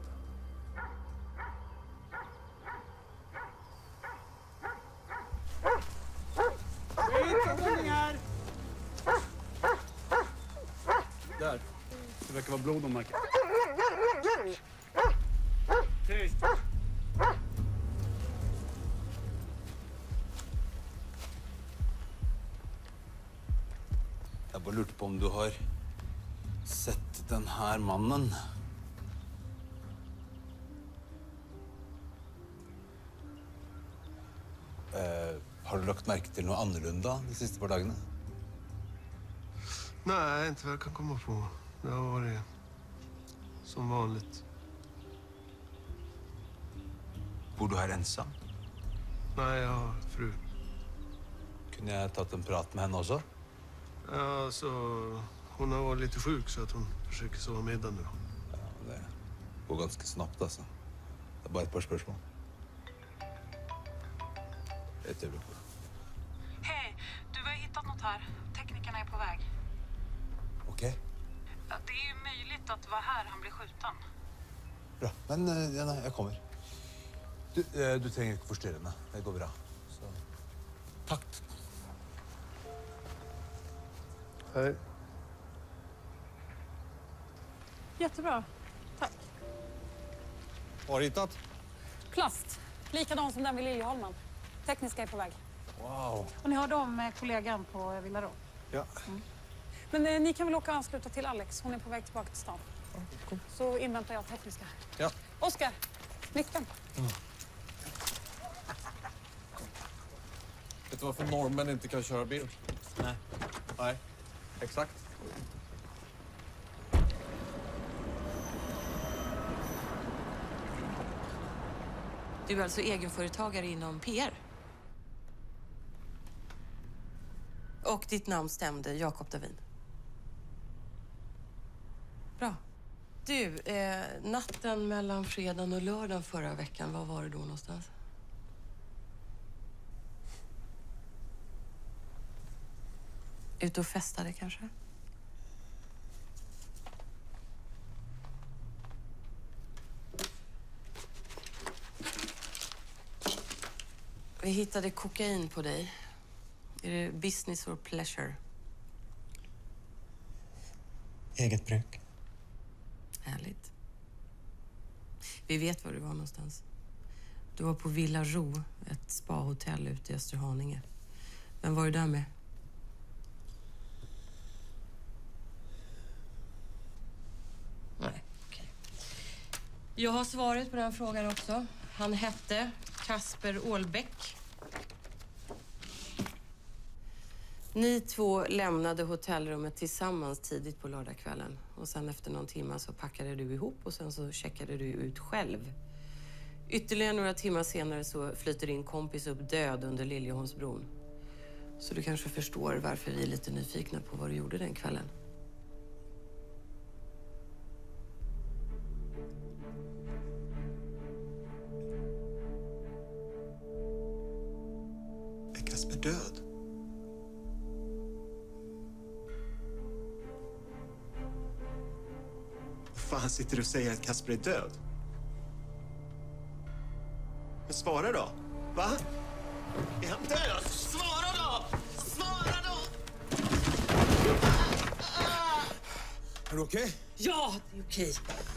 Där. Det verkar vara blod om marken. Tyst! Jag bara lurte på om du har sett den här mannen. Uh, har du lagt märke till något annorlunda de sista par dagarna? Nej, inte vad jag kan komma på. Det har varit som vanligt. Bor du här ensam? Nej, jag har fru. Kunde jag tagit en prat med henne också? Ja, så hon har varit lite sjuk så att hon försöker sova middag nu. Ja, det går ganska snabbt alltså. Det är bara ett par spörsmål. Ett ögonblick. Hej, du har hittat något här. Teknikerna är på väg. Okej. Okay. Ja, det är ju möjligt att det var här han blev skjuten. Bra, men uh, ja, nej, jag kommer. Du, uh, du tränger inte förstörra mig. Det går bra. Så. Tack. Hej. Jättebra. Tack. Vad har du hittat? Plast. Likadan som den vid Liljeholmen. Tekniska är på väg. Wow. Och ni hörde om eh, kollegan på eh, Villaråd? Ja. Mm. Men eh, ni kan väl åka och ansluta till Alex. Hon är på väg tillbaka till stan. Cool. Så inväntar jag tekniska. Ja. Oskar, nyckeln. Mm. Vet du varför norrmän inte kan köra bil? Nej. Nej, exakt. Du är alltså egenföretagare inom P R? Och ditt namn stämde, Jakob Davin. Bra. Du, eh, natten mellan fredagen och lördagen förra veckan, var var du då någonstans? Ute och festade kanske? Vi hittade kokain på dig. Är det business or pleasure? Eget bruk. Härligt. Vi vet var du var någonstans. Du var på Villa Ro, ett spahotell ute i Österhaninge. Vem var du där med? Nej, okej. Jag har svaret på den frågan också. Han hette Kasper Ålbäck. Ni två lämnade hotellrummet tillsammans tidigt på lördagskvällen. Och sen efter någon timme så packade du ihop och sen så checkade du ut själv. Ytterligare några timmar senare så flyter din kompis upp död under Liljeholmsbron. Så du kanske förstår varför vi är lite nyfikna på vad du gjorde den kvällen. Är Kasper död? Vad fan sitter du och säger att Kasper är död? Men svara då. Va? Är han död? Svara då! Svara då! Är du okej? Ja, det är okej.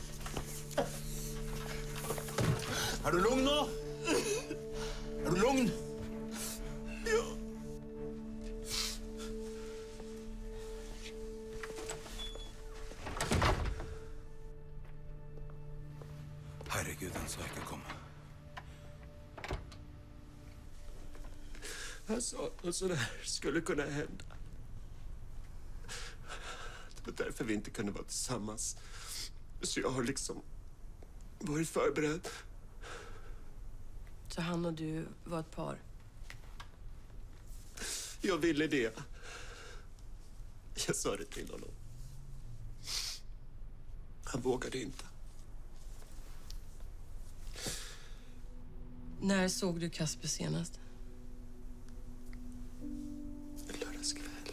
Är du lugn då? Är du lugn? Ja. Herregud, han sa inte komma. Han sa att sådär skulle kunna hända. Det var därför vi inte kunde vara tillsammans. Så jag har liksom varit förberedd. Så han och du var ett par? Jag ville det. Jag sa det till honom. Han vågade inte. När såg du Kasper senast? En lördagskväll.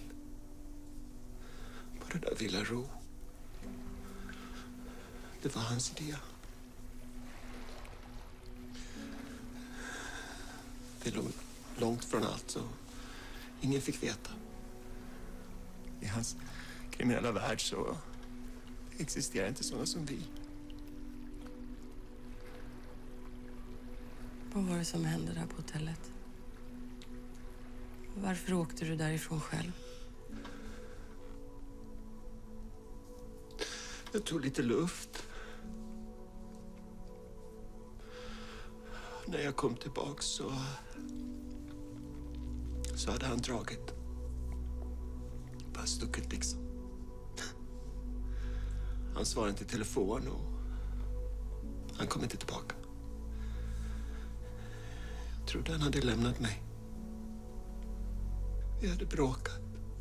På den där Villa Ro. Det var hans idé. Det låg långt från allt så ingen fick veta. I hans kriminella värld så existerar inte sådana som vi. Vad var det som hände där på hotellet? Varför åkte du därifrån själv? Jag tog lite luft. När jag kom tillbaka så... så hade han dragit. Bara stuckit liksom. Han svarade inte i telefon och han kom inte tillbaka. Jag trodde han hade lämnat mig. Vi hade bråkat.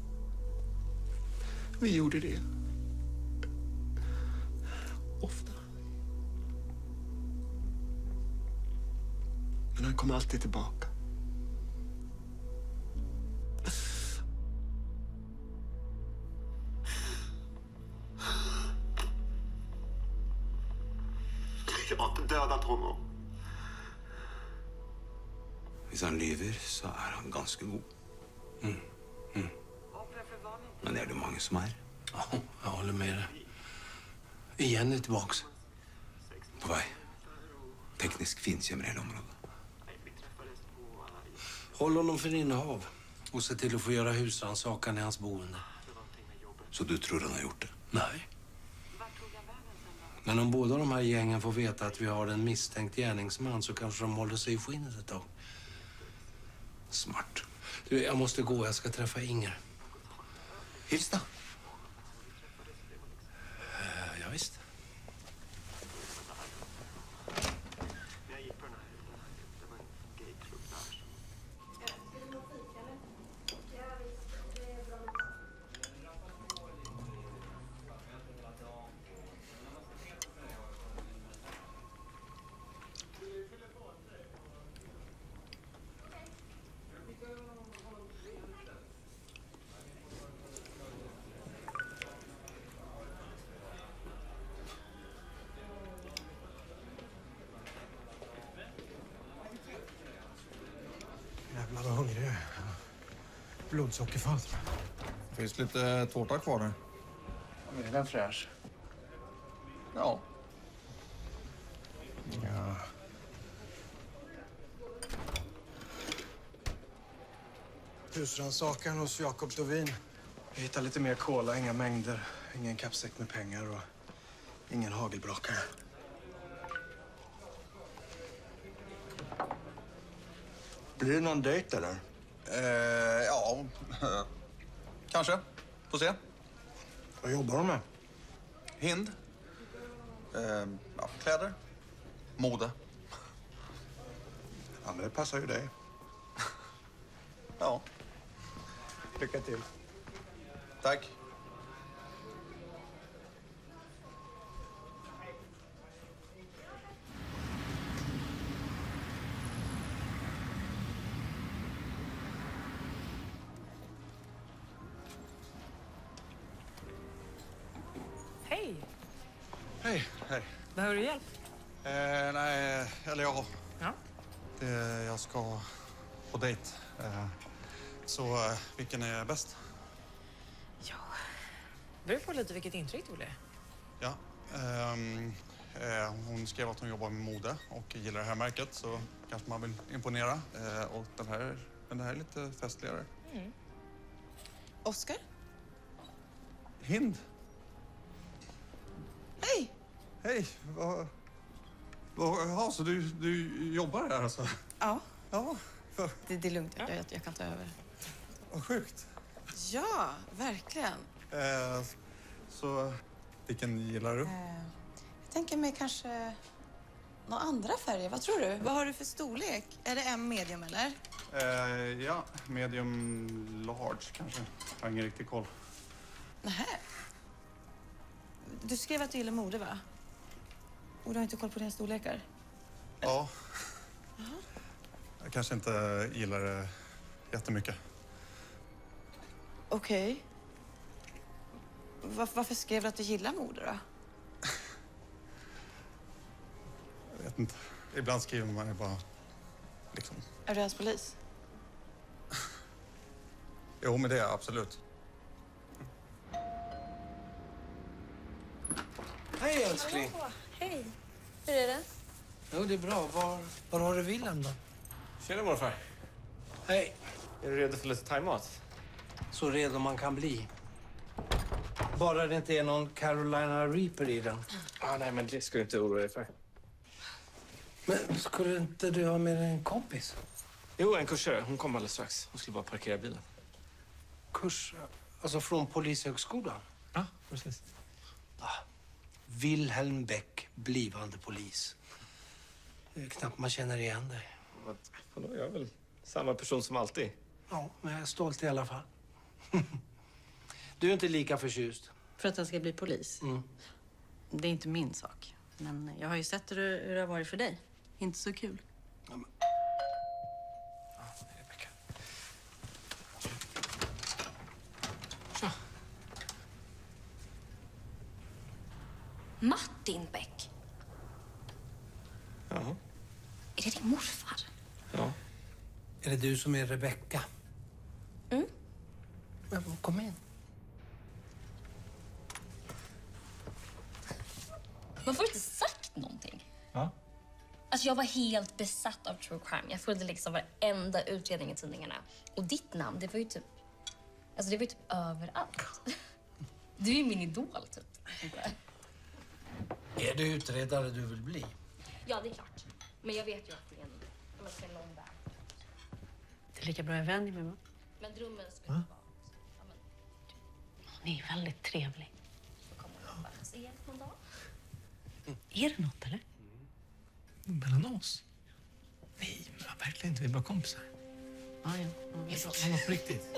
Vi gjorde det. Ofta. Men han kom alltid tillbaka. Jag har inte dödat honom. Hvis han lyver, så er han ganske god. Mm. Mm. Men det er det mange som er. Ja, jag håller med dig. Igen är tillbaks. På vei. Teknisk fiendskjemmer i hele området. Håll honom för innehav och se till att få göra husrannsakan i hans boende. Så du tror han har gjort det? Nej. Men om båda de här gängen får veta att vi har en misstänkt gärningsman så kanske de håller sig i skinnet ett tag. Smart. Du, jag måste gå. Jag ska träffa Inger. Hils då. Uh, ja, visst. Blodsockerfall, tror jag. Det finns lite tårta kvar där. Ja, är den fräsch? Ja. Ja. Husrannsakan hos Jakob Dovin. Vi hittar lite mer kola, inga mängder, ingen kappsäck med pengar och ingen hagelbrakare. Blir det någon dejt eller? Eh, ja, kanske. Får se. Vad jobbar de med? Hind. Eh, ja, kläder. Mode. Ja, men det passar ju dig. Ja. Lycka till. Tack. Hej! Hej, hej. Behöver du hjälp? Eh, nej, eller ja. Ja. Det, jag ska på dejt. Eh, så eh, vilken är bäst? Ja, det beror på lite vilket intryck du vill ge. Ja. ehm, eh, hon skrev att hon jobbar med mode och gillar det här märket, så kanske man vill imponera. Eh, och den här, men den här är lite festligare. Mm. Oskar? Hind. Hej! Hej. Vad... vad- Jaha, så du, du jobbar här alltså? Ja. Ja. För... Det, det är lugnt, jag, jag, jag kan ta över. Vad sjukt. Ja, verkligen. Eh, så vilken gillar du? Eh, jag tänker mig kanske några andra färger. Vad tror du? Vad har du för storlek? Är det en medium eller? Eh, ja, medium large kanske. Jag har ingen riktig koll. Nähä. Du skrev att du gillar mode, va? Och du har inte koll på dina storlekar? Ja. Jag kanske inte gillar det jättemycket. Okej. Var, varför skrev du att du gillar mode då? Jag vet inte. Ibland skriver man ju bara liksom. Är du hans polis? Jo, men det är jag absolut. Hej älskling. Hej. Hur är det? Jo, det är bra. Var, var har du Wilhelm då? Tjena morfar. Hej. Är du redo för lite thaimat? Så redo man kan bli. Bara det inte är någon Carolina Reaper i den. Ah, nej, men det ska du inte oroa dig för. Men skulle inte du ha med dig en kompis? Jo, en kursare. Hon kommer alldeles strax. Hon skulle bara parkera bilen. Kurs? Alltså från Polishögskolan? Ja, precis. Wilhelm Bäck, blivande polis. Det är knappt man känner igen dig. Vadå, jag är väl samma person som alltid. Ja, men jag är stolt i alla fall. Du är inte lika förtjust. För att jag ska bli polis? Mm. Det är inte min sak. Men jag har ju sett hur det, hur det har varit för dig. Inte så kul. Ja, men... Tja. Martin Bäck. Ja. Är det din morfar? Ja. Är det du som är Rebecka? Mm. Men, kom in. Man får inte sagt någonting. Ja. Alltså jag var helt besatt av true crime. Jag följde liksom varenda utredning i tidningarna. Och ditt namn, det var ju typ... Alltså det var ju typ överallt. Du är ju min idol, typ. Är du utredare du vill bli? Ja, det är klart. Men jag vet ju att det är en, det är en lång väg. Det är lika bra jag vänjer mig med. Men drömmen skulle vara... Ja, men, Hon är väldigt trevlig. så kommer hon bara se er någon dag. Är det något, eller? Mellan oss? Nej, men verkligen inte. Vi är bara kompisar. Ja, ja. Det är bra. På riktigt.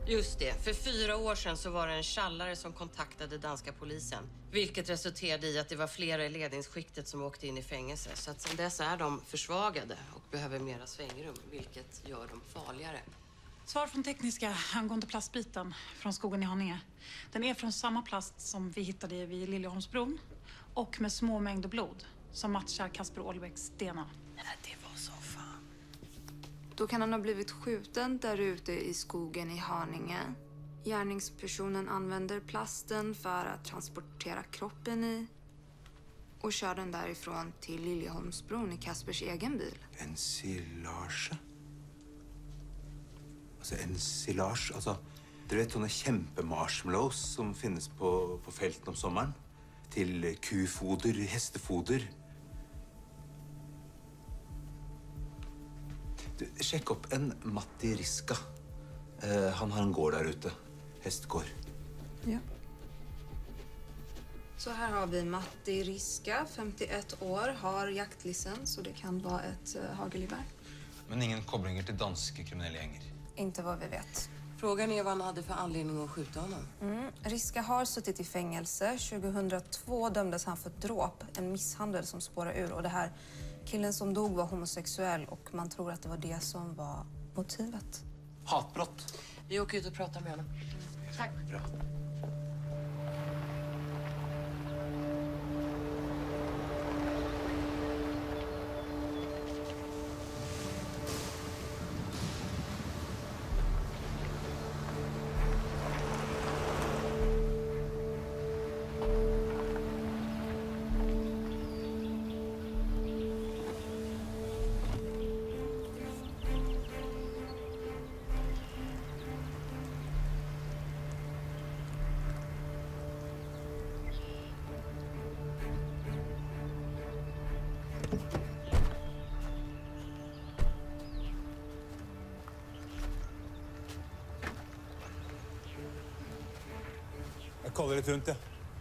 Just det. För fyra år sedan så var det en tjallare som kontaktade danska polisen. Vilket resulterade i att det var flera i ledningsskiktet som åkte in i fängelse. Så att sedan dess är de försvagade och behöver mera svängrum. Vilket gör dem farligare. Svar från tekniska angående plastbiten från skogen i Haninge. Den är från samma plast som vi hittade vid Liljeholmsbron. Och med små mängder blod som matchar Kasper Ålbäcks D N A. Nej, det var så fan. Då kan han ha blivit skjuten där ute i skogen i Haninge. Gärningspersonen använder plasten för att transportera kroppen i och kör den därifrån till Liljeholmsbron i Kaspers egen bil. En silage? Altså en silage, altså, dere vet sånne kjempemarshmallows som finnes på, på felten om sommeren? Til kufoder, hestefoder. Du, sjekk opp en Matti Riska. Eh, han har en gård där ute. Hästgård. Ja. Så här har vi Matti Riska, femtioett år, har jaktlicens och det kan vara ett uh, hagelgevär. Men ingen koblinger till danska kriminella gänger? Inte vad vi vet. Frågan är vad han hade för anledning att skjuta honom. Mm. Riska har suttit i fängelse. tjugohundratvå dömdes han för dråp, en misshandel som spårar ur. Och det här killen som dog var homosexuell och man tror att det var det som var motivet. Hatbrott. Vi åker ut och pratar med honom. Tack. Bra. Jag kollar lite runt det.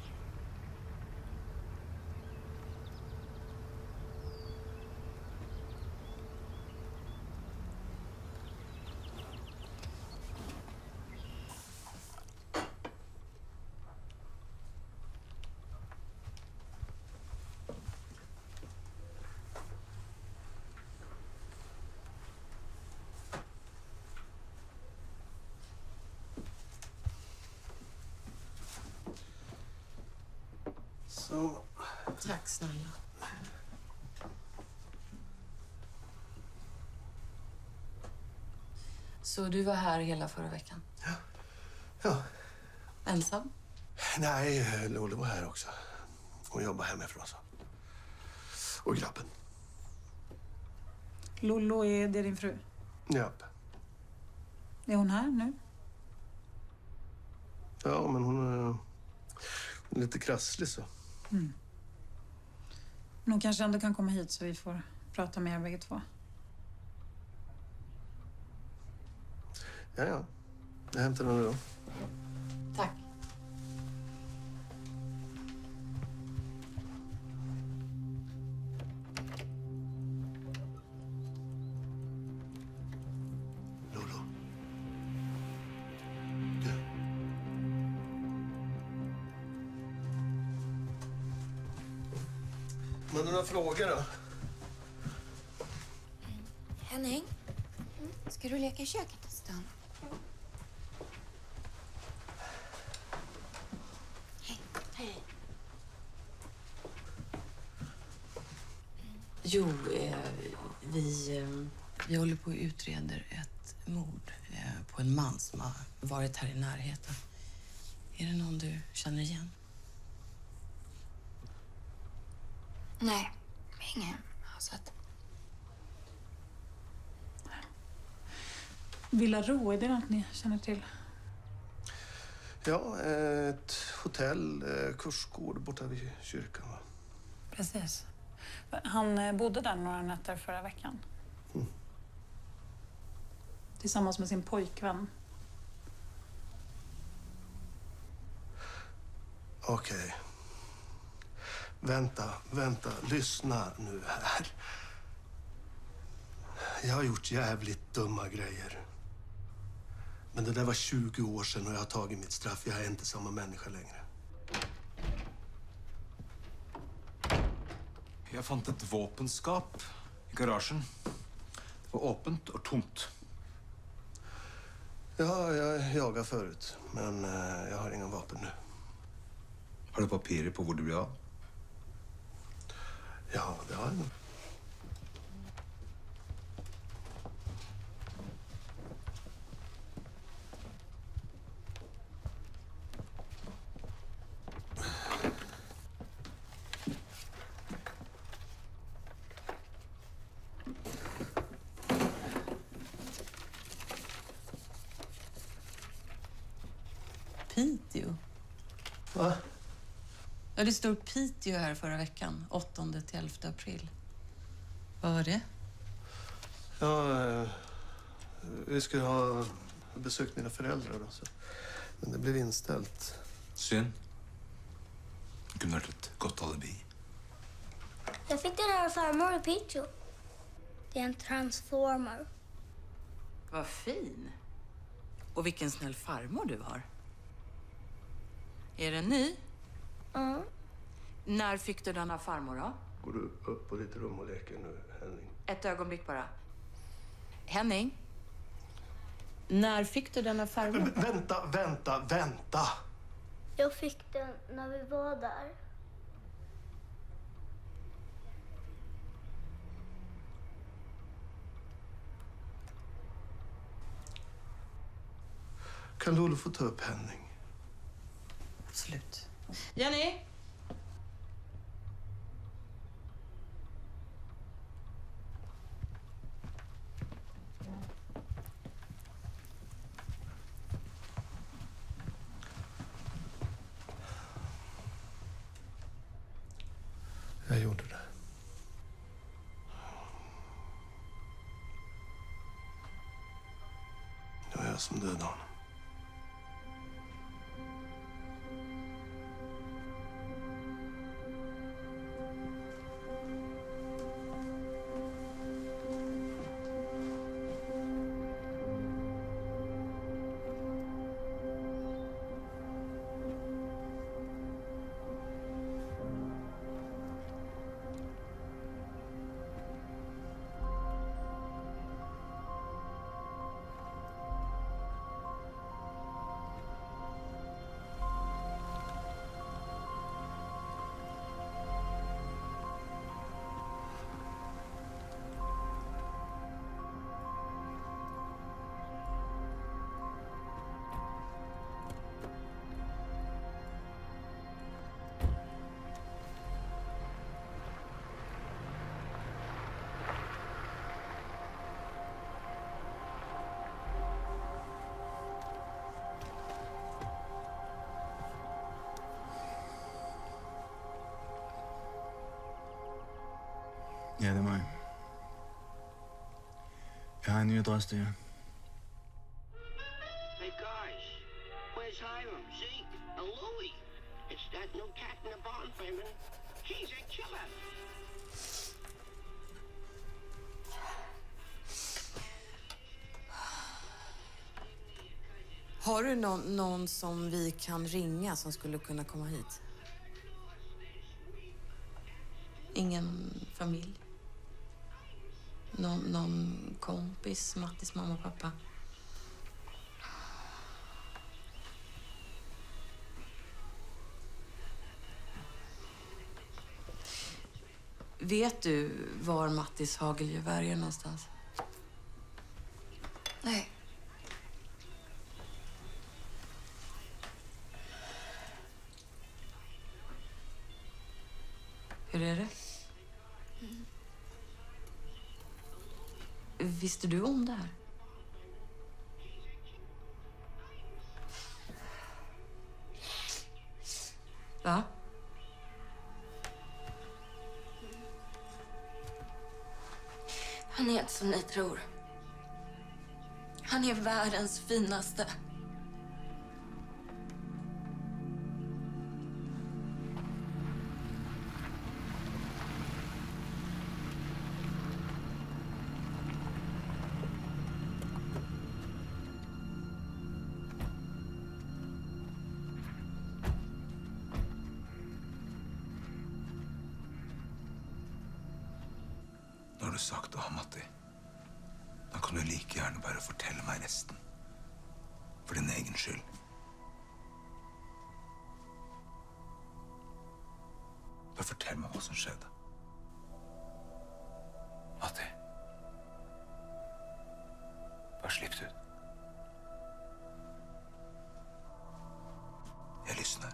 Så. Tack snälla. Så du var här hela förra veckan? Ja. Ja. Ensam? Nej, Lolle var här också. Hon jobbar hemifrån så. Och grabben. Lollo, är det din fru? Ja. Är hon här nu? Ja, men hon är lite krasslig så. Mm. Men hon kanske ändå kan komma hit så vi får prata med er bägge två. Ja, ja. Jag hämtar henne då. Tack. Lolo. Du. Men några frågor då? Henning, ska du leka i köket en stund? Hej. Hej. Jo, eh, vi, eh, vi håller på och utreder ett mord eh, på en man som har varit här i närheten. Är det någon du känner igen? Nej, ingen har sett. Villa Ro, är det något ni känner till? Ja, ett hotell, kursgård borta vid kyrkan. Va? Precis. Han bodde där några nätter förra veckan. Mm. Tillsammans med sin pojkvän. Okej. Okay. Vänta, vänta. Lyssna nu här. Jag har gjort jävligt dumma grejer. Men det där var tjugo år sedan och jag har tagit mitt straff. Jag är inte samma människa längre. Jag fann ett vapenskap i garagen. Det var öppet och tomt. Ja, jag jagar förut, men eh, jag har inga vapen nu. Har du papirer på var du blir av? Ja, det har jag nog. Piteå. Va? Ja, det stod Piteå här förra veckan, åttonde till elfte april. Vad var det? Ja, eh, vi skulle ha besökt mina föräldrar då, så. Men det blev inställt. Synd. Det kunde varit ett gott alibi. Jag fick den här farmor i Piteå. Det är en transformer. Vad fin. Och vilken snäll farmor du har. Är den ny? Mm. När fick du denna farmor då? Går du upp på ditt rum och leker nu, Henning? Ett ögonblick bara. Henning? När fick du denna farmor? Men, vänta, vänta, vänta! Jag fick den när vi var där. Kan Lolo få ta upp Henning? Absolut. Jenny? Jag gjorde det. Det var jag som dödade honom. Ja, det er mig. Jeg har en ny adresse til jer. Hey guys, where's Hiram, Zeke, and Louie? It's that new cat in the barn, Freeman. He's a killer. Har du någon, någon som vi kan ringa som skulle kunna komma hit? Ingen familj? Någon, någon kompis, Mattis mamma och pappa? Vet du var Mattis hagelgevär är någonstans? Nej. Hur är det? Mm. Visste du om det här? Va? Han är inte som ni tror. Han är världens finaste. Når du sagt det, Matti, da kan du like gjerne bare fortelle meg resten. For din egen skyld. Bare fortell meg hva som skjedde. Matti. Bare slipp det ut. Jeg lyssnar.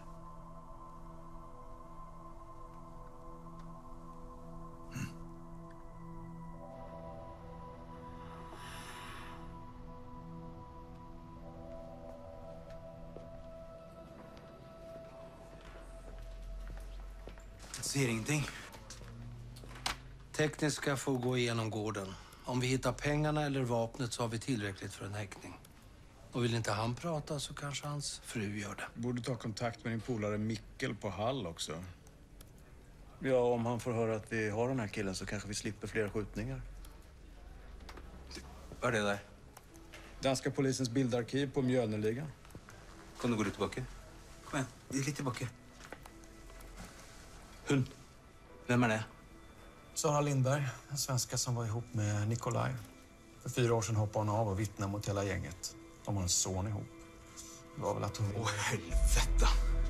Ser ingenting. Tekniska får gå igenom gården. Om vi hittar pengarna eller vapnet så har vi tillräckligt för en häktning. Och vill inte han prata så kanske hans fru gör det. Borde ta kontakt med din polare Mikkel på Hall också. Ja, om han får höra att vi har den här killen så kanske vi slipper flera skjutningar. Vad är det där? Danska polisens bildarkiv på Mjölnerligan. Kan du gå lite tillbaka? Kom igen, lite tillbaka. Hund. Vem är det? Sara Lindberg, en svenska som var ihop med Nikolaj. För fyra år sedan hoppade hon av och vittnade mot hela gänget. De har en son ihop. Det var väl att hon... Åh, helvete!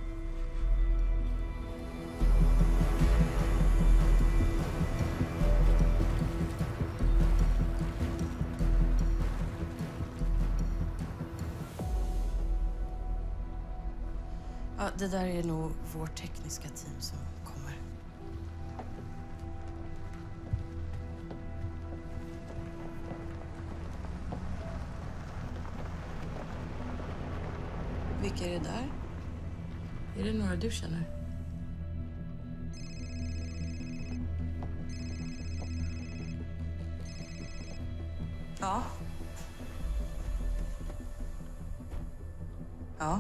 Ja, det där är nog vårt tekniska team som kommer. Vilka är det där? Är det några du känner? Ja. Ja.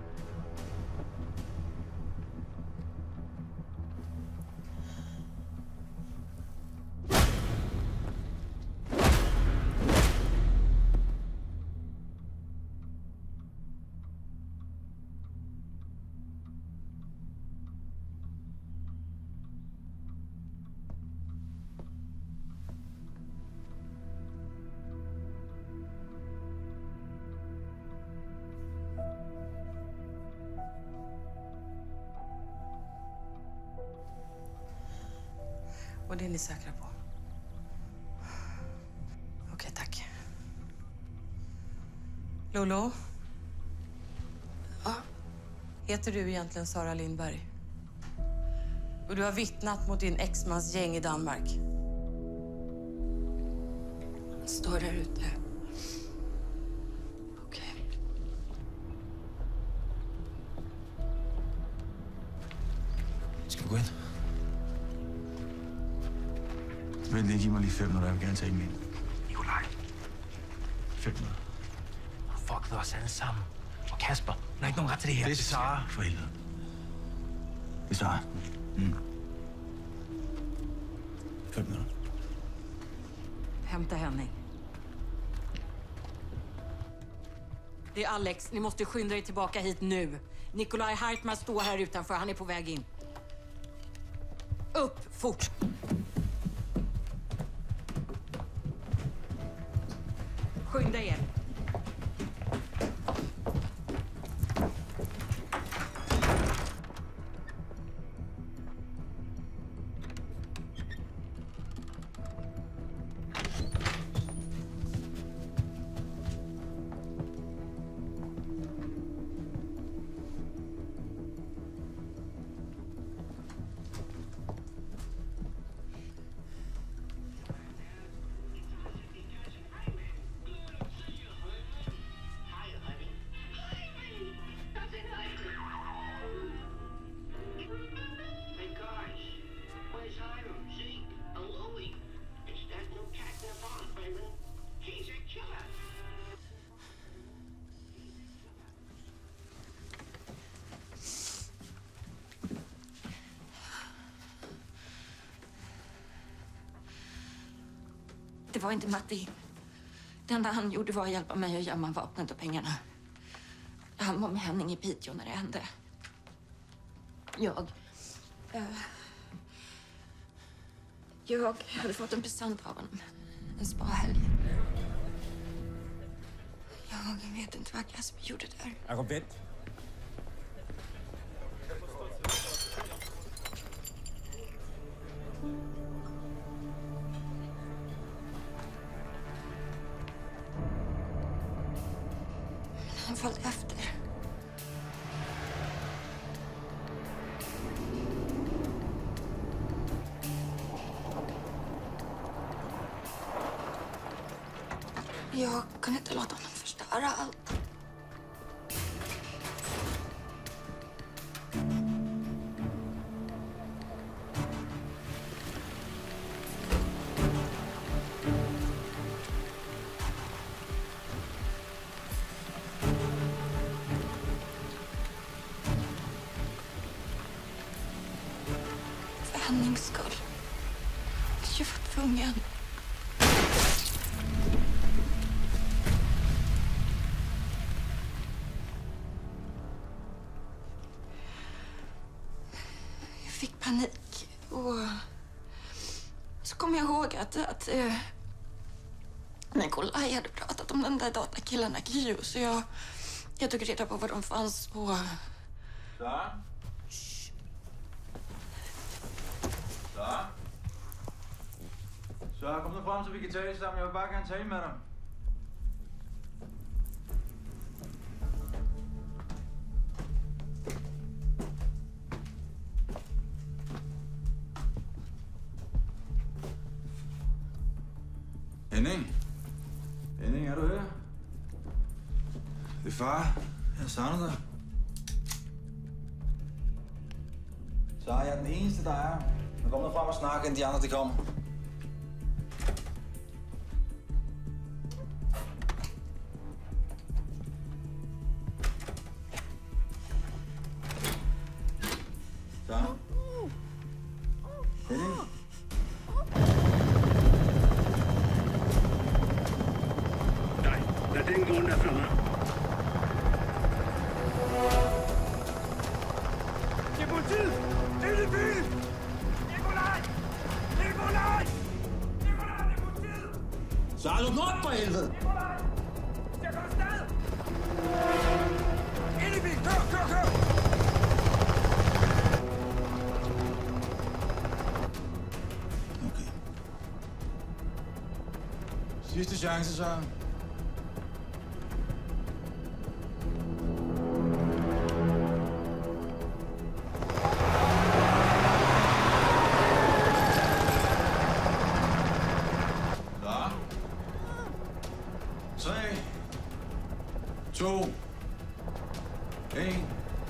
Och det är ni säkra på? Okej, tack. Lolo? Ja? Heter du egentligen Sara Lindberg? Och du har vittnat mot din exmans gäng i Danmark? Han står där ute. Okej. Skal vi gå ind? Vent lige, giv mig lige fem minutter. Jeg vil gerne tage en med. Nikolaj. Fem minutter. Fuck os alle sammen. Og Kasper, der er ikke nogen ret til det her. Det er Sara. For helvede. Det er Sara. Mm. Fem minutter. Hämta Henning. Det är Alex. Ni måste skynda er tillbaka hit nu. Nikolaj Hartman står här utanför. Han är på väg in. Upp, fort! Skynda er. Det var inte Matti. Det enda han gjorde var att hjälpa mig att gömma vapnet och pengarna. Han var med Henning i Piteå när det hände. Jag... Uh, Jag hade fått en present av honom. En spahelg. Jag vet inte vad Kasper gjorde där. Jakob, vent. Han följde efter. Jag kunde inte låta honom förstöra allt. För Hennings skull. Jag var tvungen. Jag fick panik och så kom jag ihåg att, att eh, Nikolaj hade pratat om den där datakillen Akio, så jag, jag tog reda på var de fanns på... Så. Så. Så, kom nu frem, så vi kan tale sammen. Jeg vil bare gerne tale med dig. Henning? Henning, er du her? Det er far. Jeg savner dig. Så er jeg den eneste, der er. Men kom nu frem og snak, inden de andre, de kommer. Så. Henning? Nej, lad den gå der fra mig. Det er politiet! Ind i bilen! Nikolaj! Nikolaj! Nikolaj, det er politiet! Så er du nok for helvede! Nikolaj! Jeg kommer afsted! Ind i bilen! Kør, kør, kør! Okay. Sidste chance, så. To. En.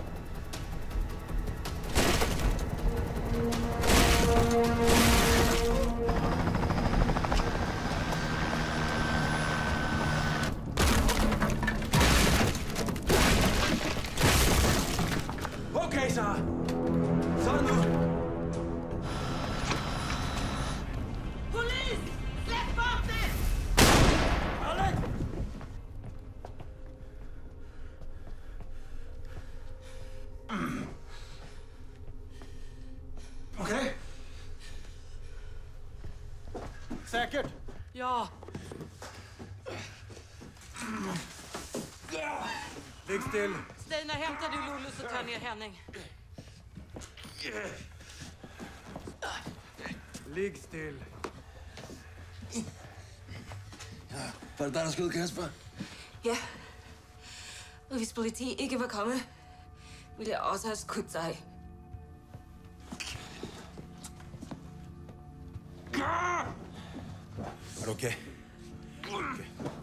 Okay, så. Så er det nu. Polis! Släpp vapnet! Alex! Okej. Säkert? Ja. Ligg still. Steinar, hämta du Lolus och ta ner Henning. Ligg still. Ja, var det dig, der skød Kasper? Ja. Og hvis politi ikke var kommet, ville jeg også have skudt sig. Er du okay? Okay.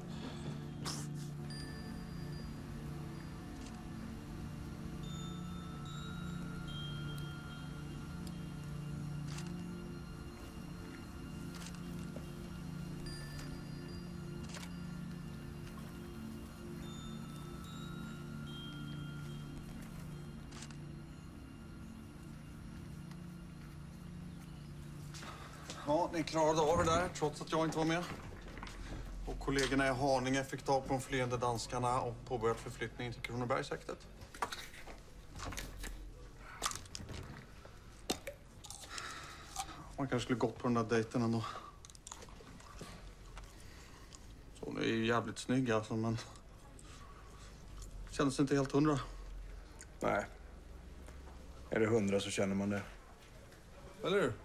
Ja, ni klarade av det där trots att jag inte var med. Och kollegorna i Haninge fick tag på de flyende danskarna och påbörjat förflyttning till Kronobergshäktet. Man kanske skulle gått på den där dejten ändå. Så hon är ju jävligt snygg alltså, men... Kändes inte helt hundra. Nej. Är det hundra så känner man det. Eller hur?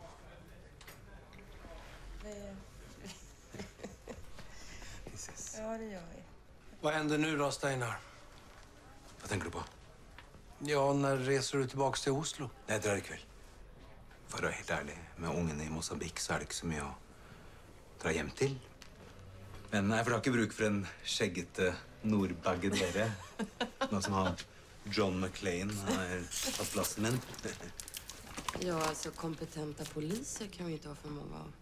Ja, det gör vi. Vad händer nu då, Steinar? Vad tänker du på? Ja, när reser du tillbaka till Oslo? Jeg drar i kveld. For å være helt ærlig, med ungene i Mosambik så er det ikke så mye å dra hjem til. Men jeg får ikke bruk for en skjeggete nordbagge dere. Noe som han John McClane har tatt plassen min. Ja, alltså kompetenta poliser kan vi inte ha för många av.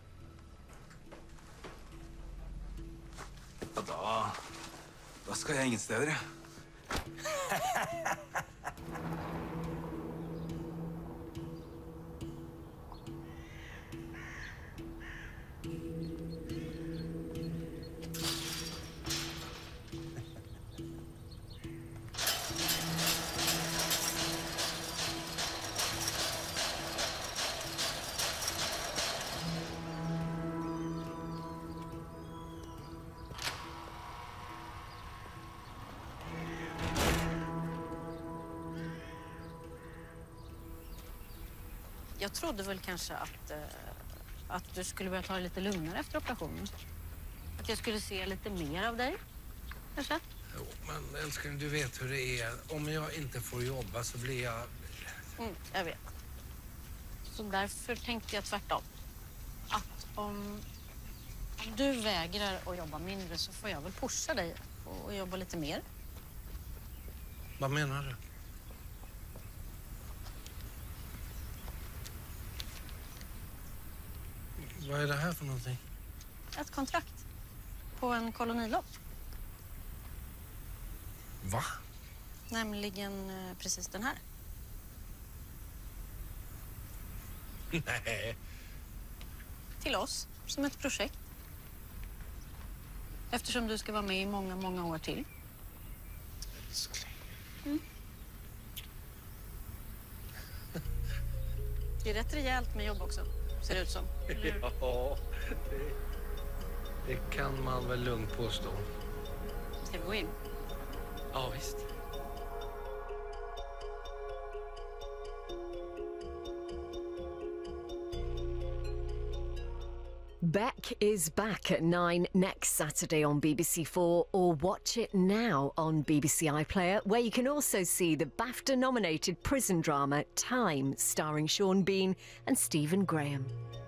Ja, da, da skal jeg ingen steder, jeg. Jag trodde väl kanske att, eh, att du skulle börja ta det lite lugnare efter operationen. Att jag skulle se lite mer av dig, kanske? Jo, men älskling, du vet hur det är. Om jag inte får jobba så blir jag... Mm, jag vet. Så därför tänkte jag tvärtom. Att om du vägrar att jobba mindre så får jag väl pusha dig och jobba lite mer. Vad menar du? Vad är det här för någonting? Ett kontrakt på en kolonilott. Va? Nämligen eh, precis den här. Nej. Till oss, som ett projekt. Eftersom du ska vara med i många, många år till. Älskling. Mm. Det är rätt rejält med jobb också, ser det ut som. Ja, det, det kan man väl lugnt påstå. Ska vi gå in? Ja, visst. Beck is back at nine next Saturday on B B C Four, or watch it now on B B C iPlayer, where you can also see the BAFTA-nominated prison drama Time, starring Sean Bean and Stephen Graham.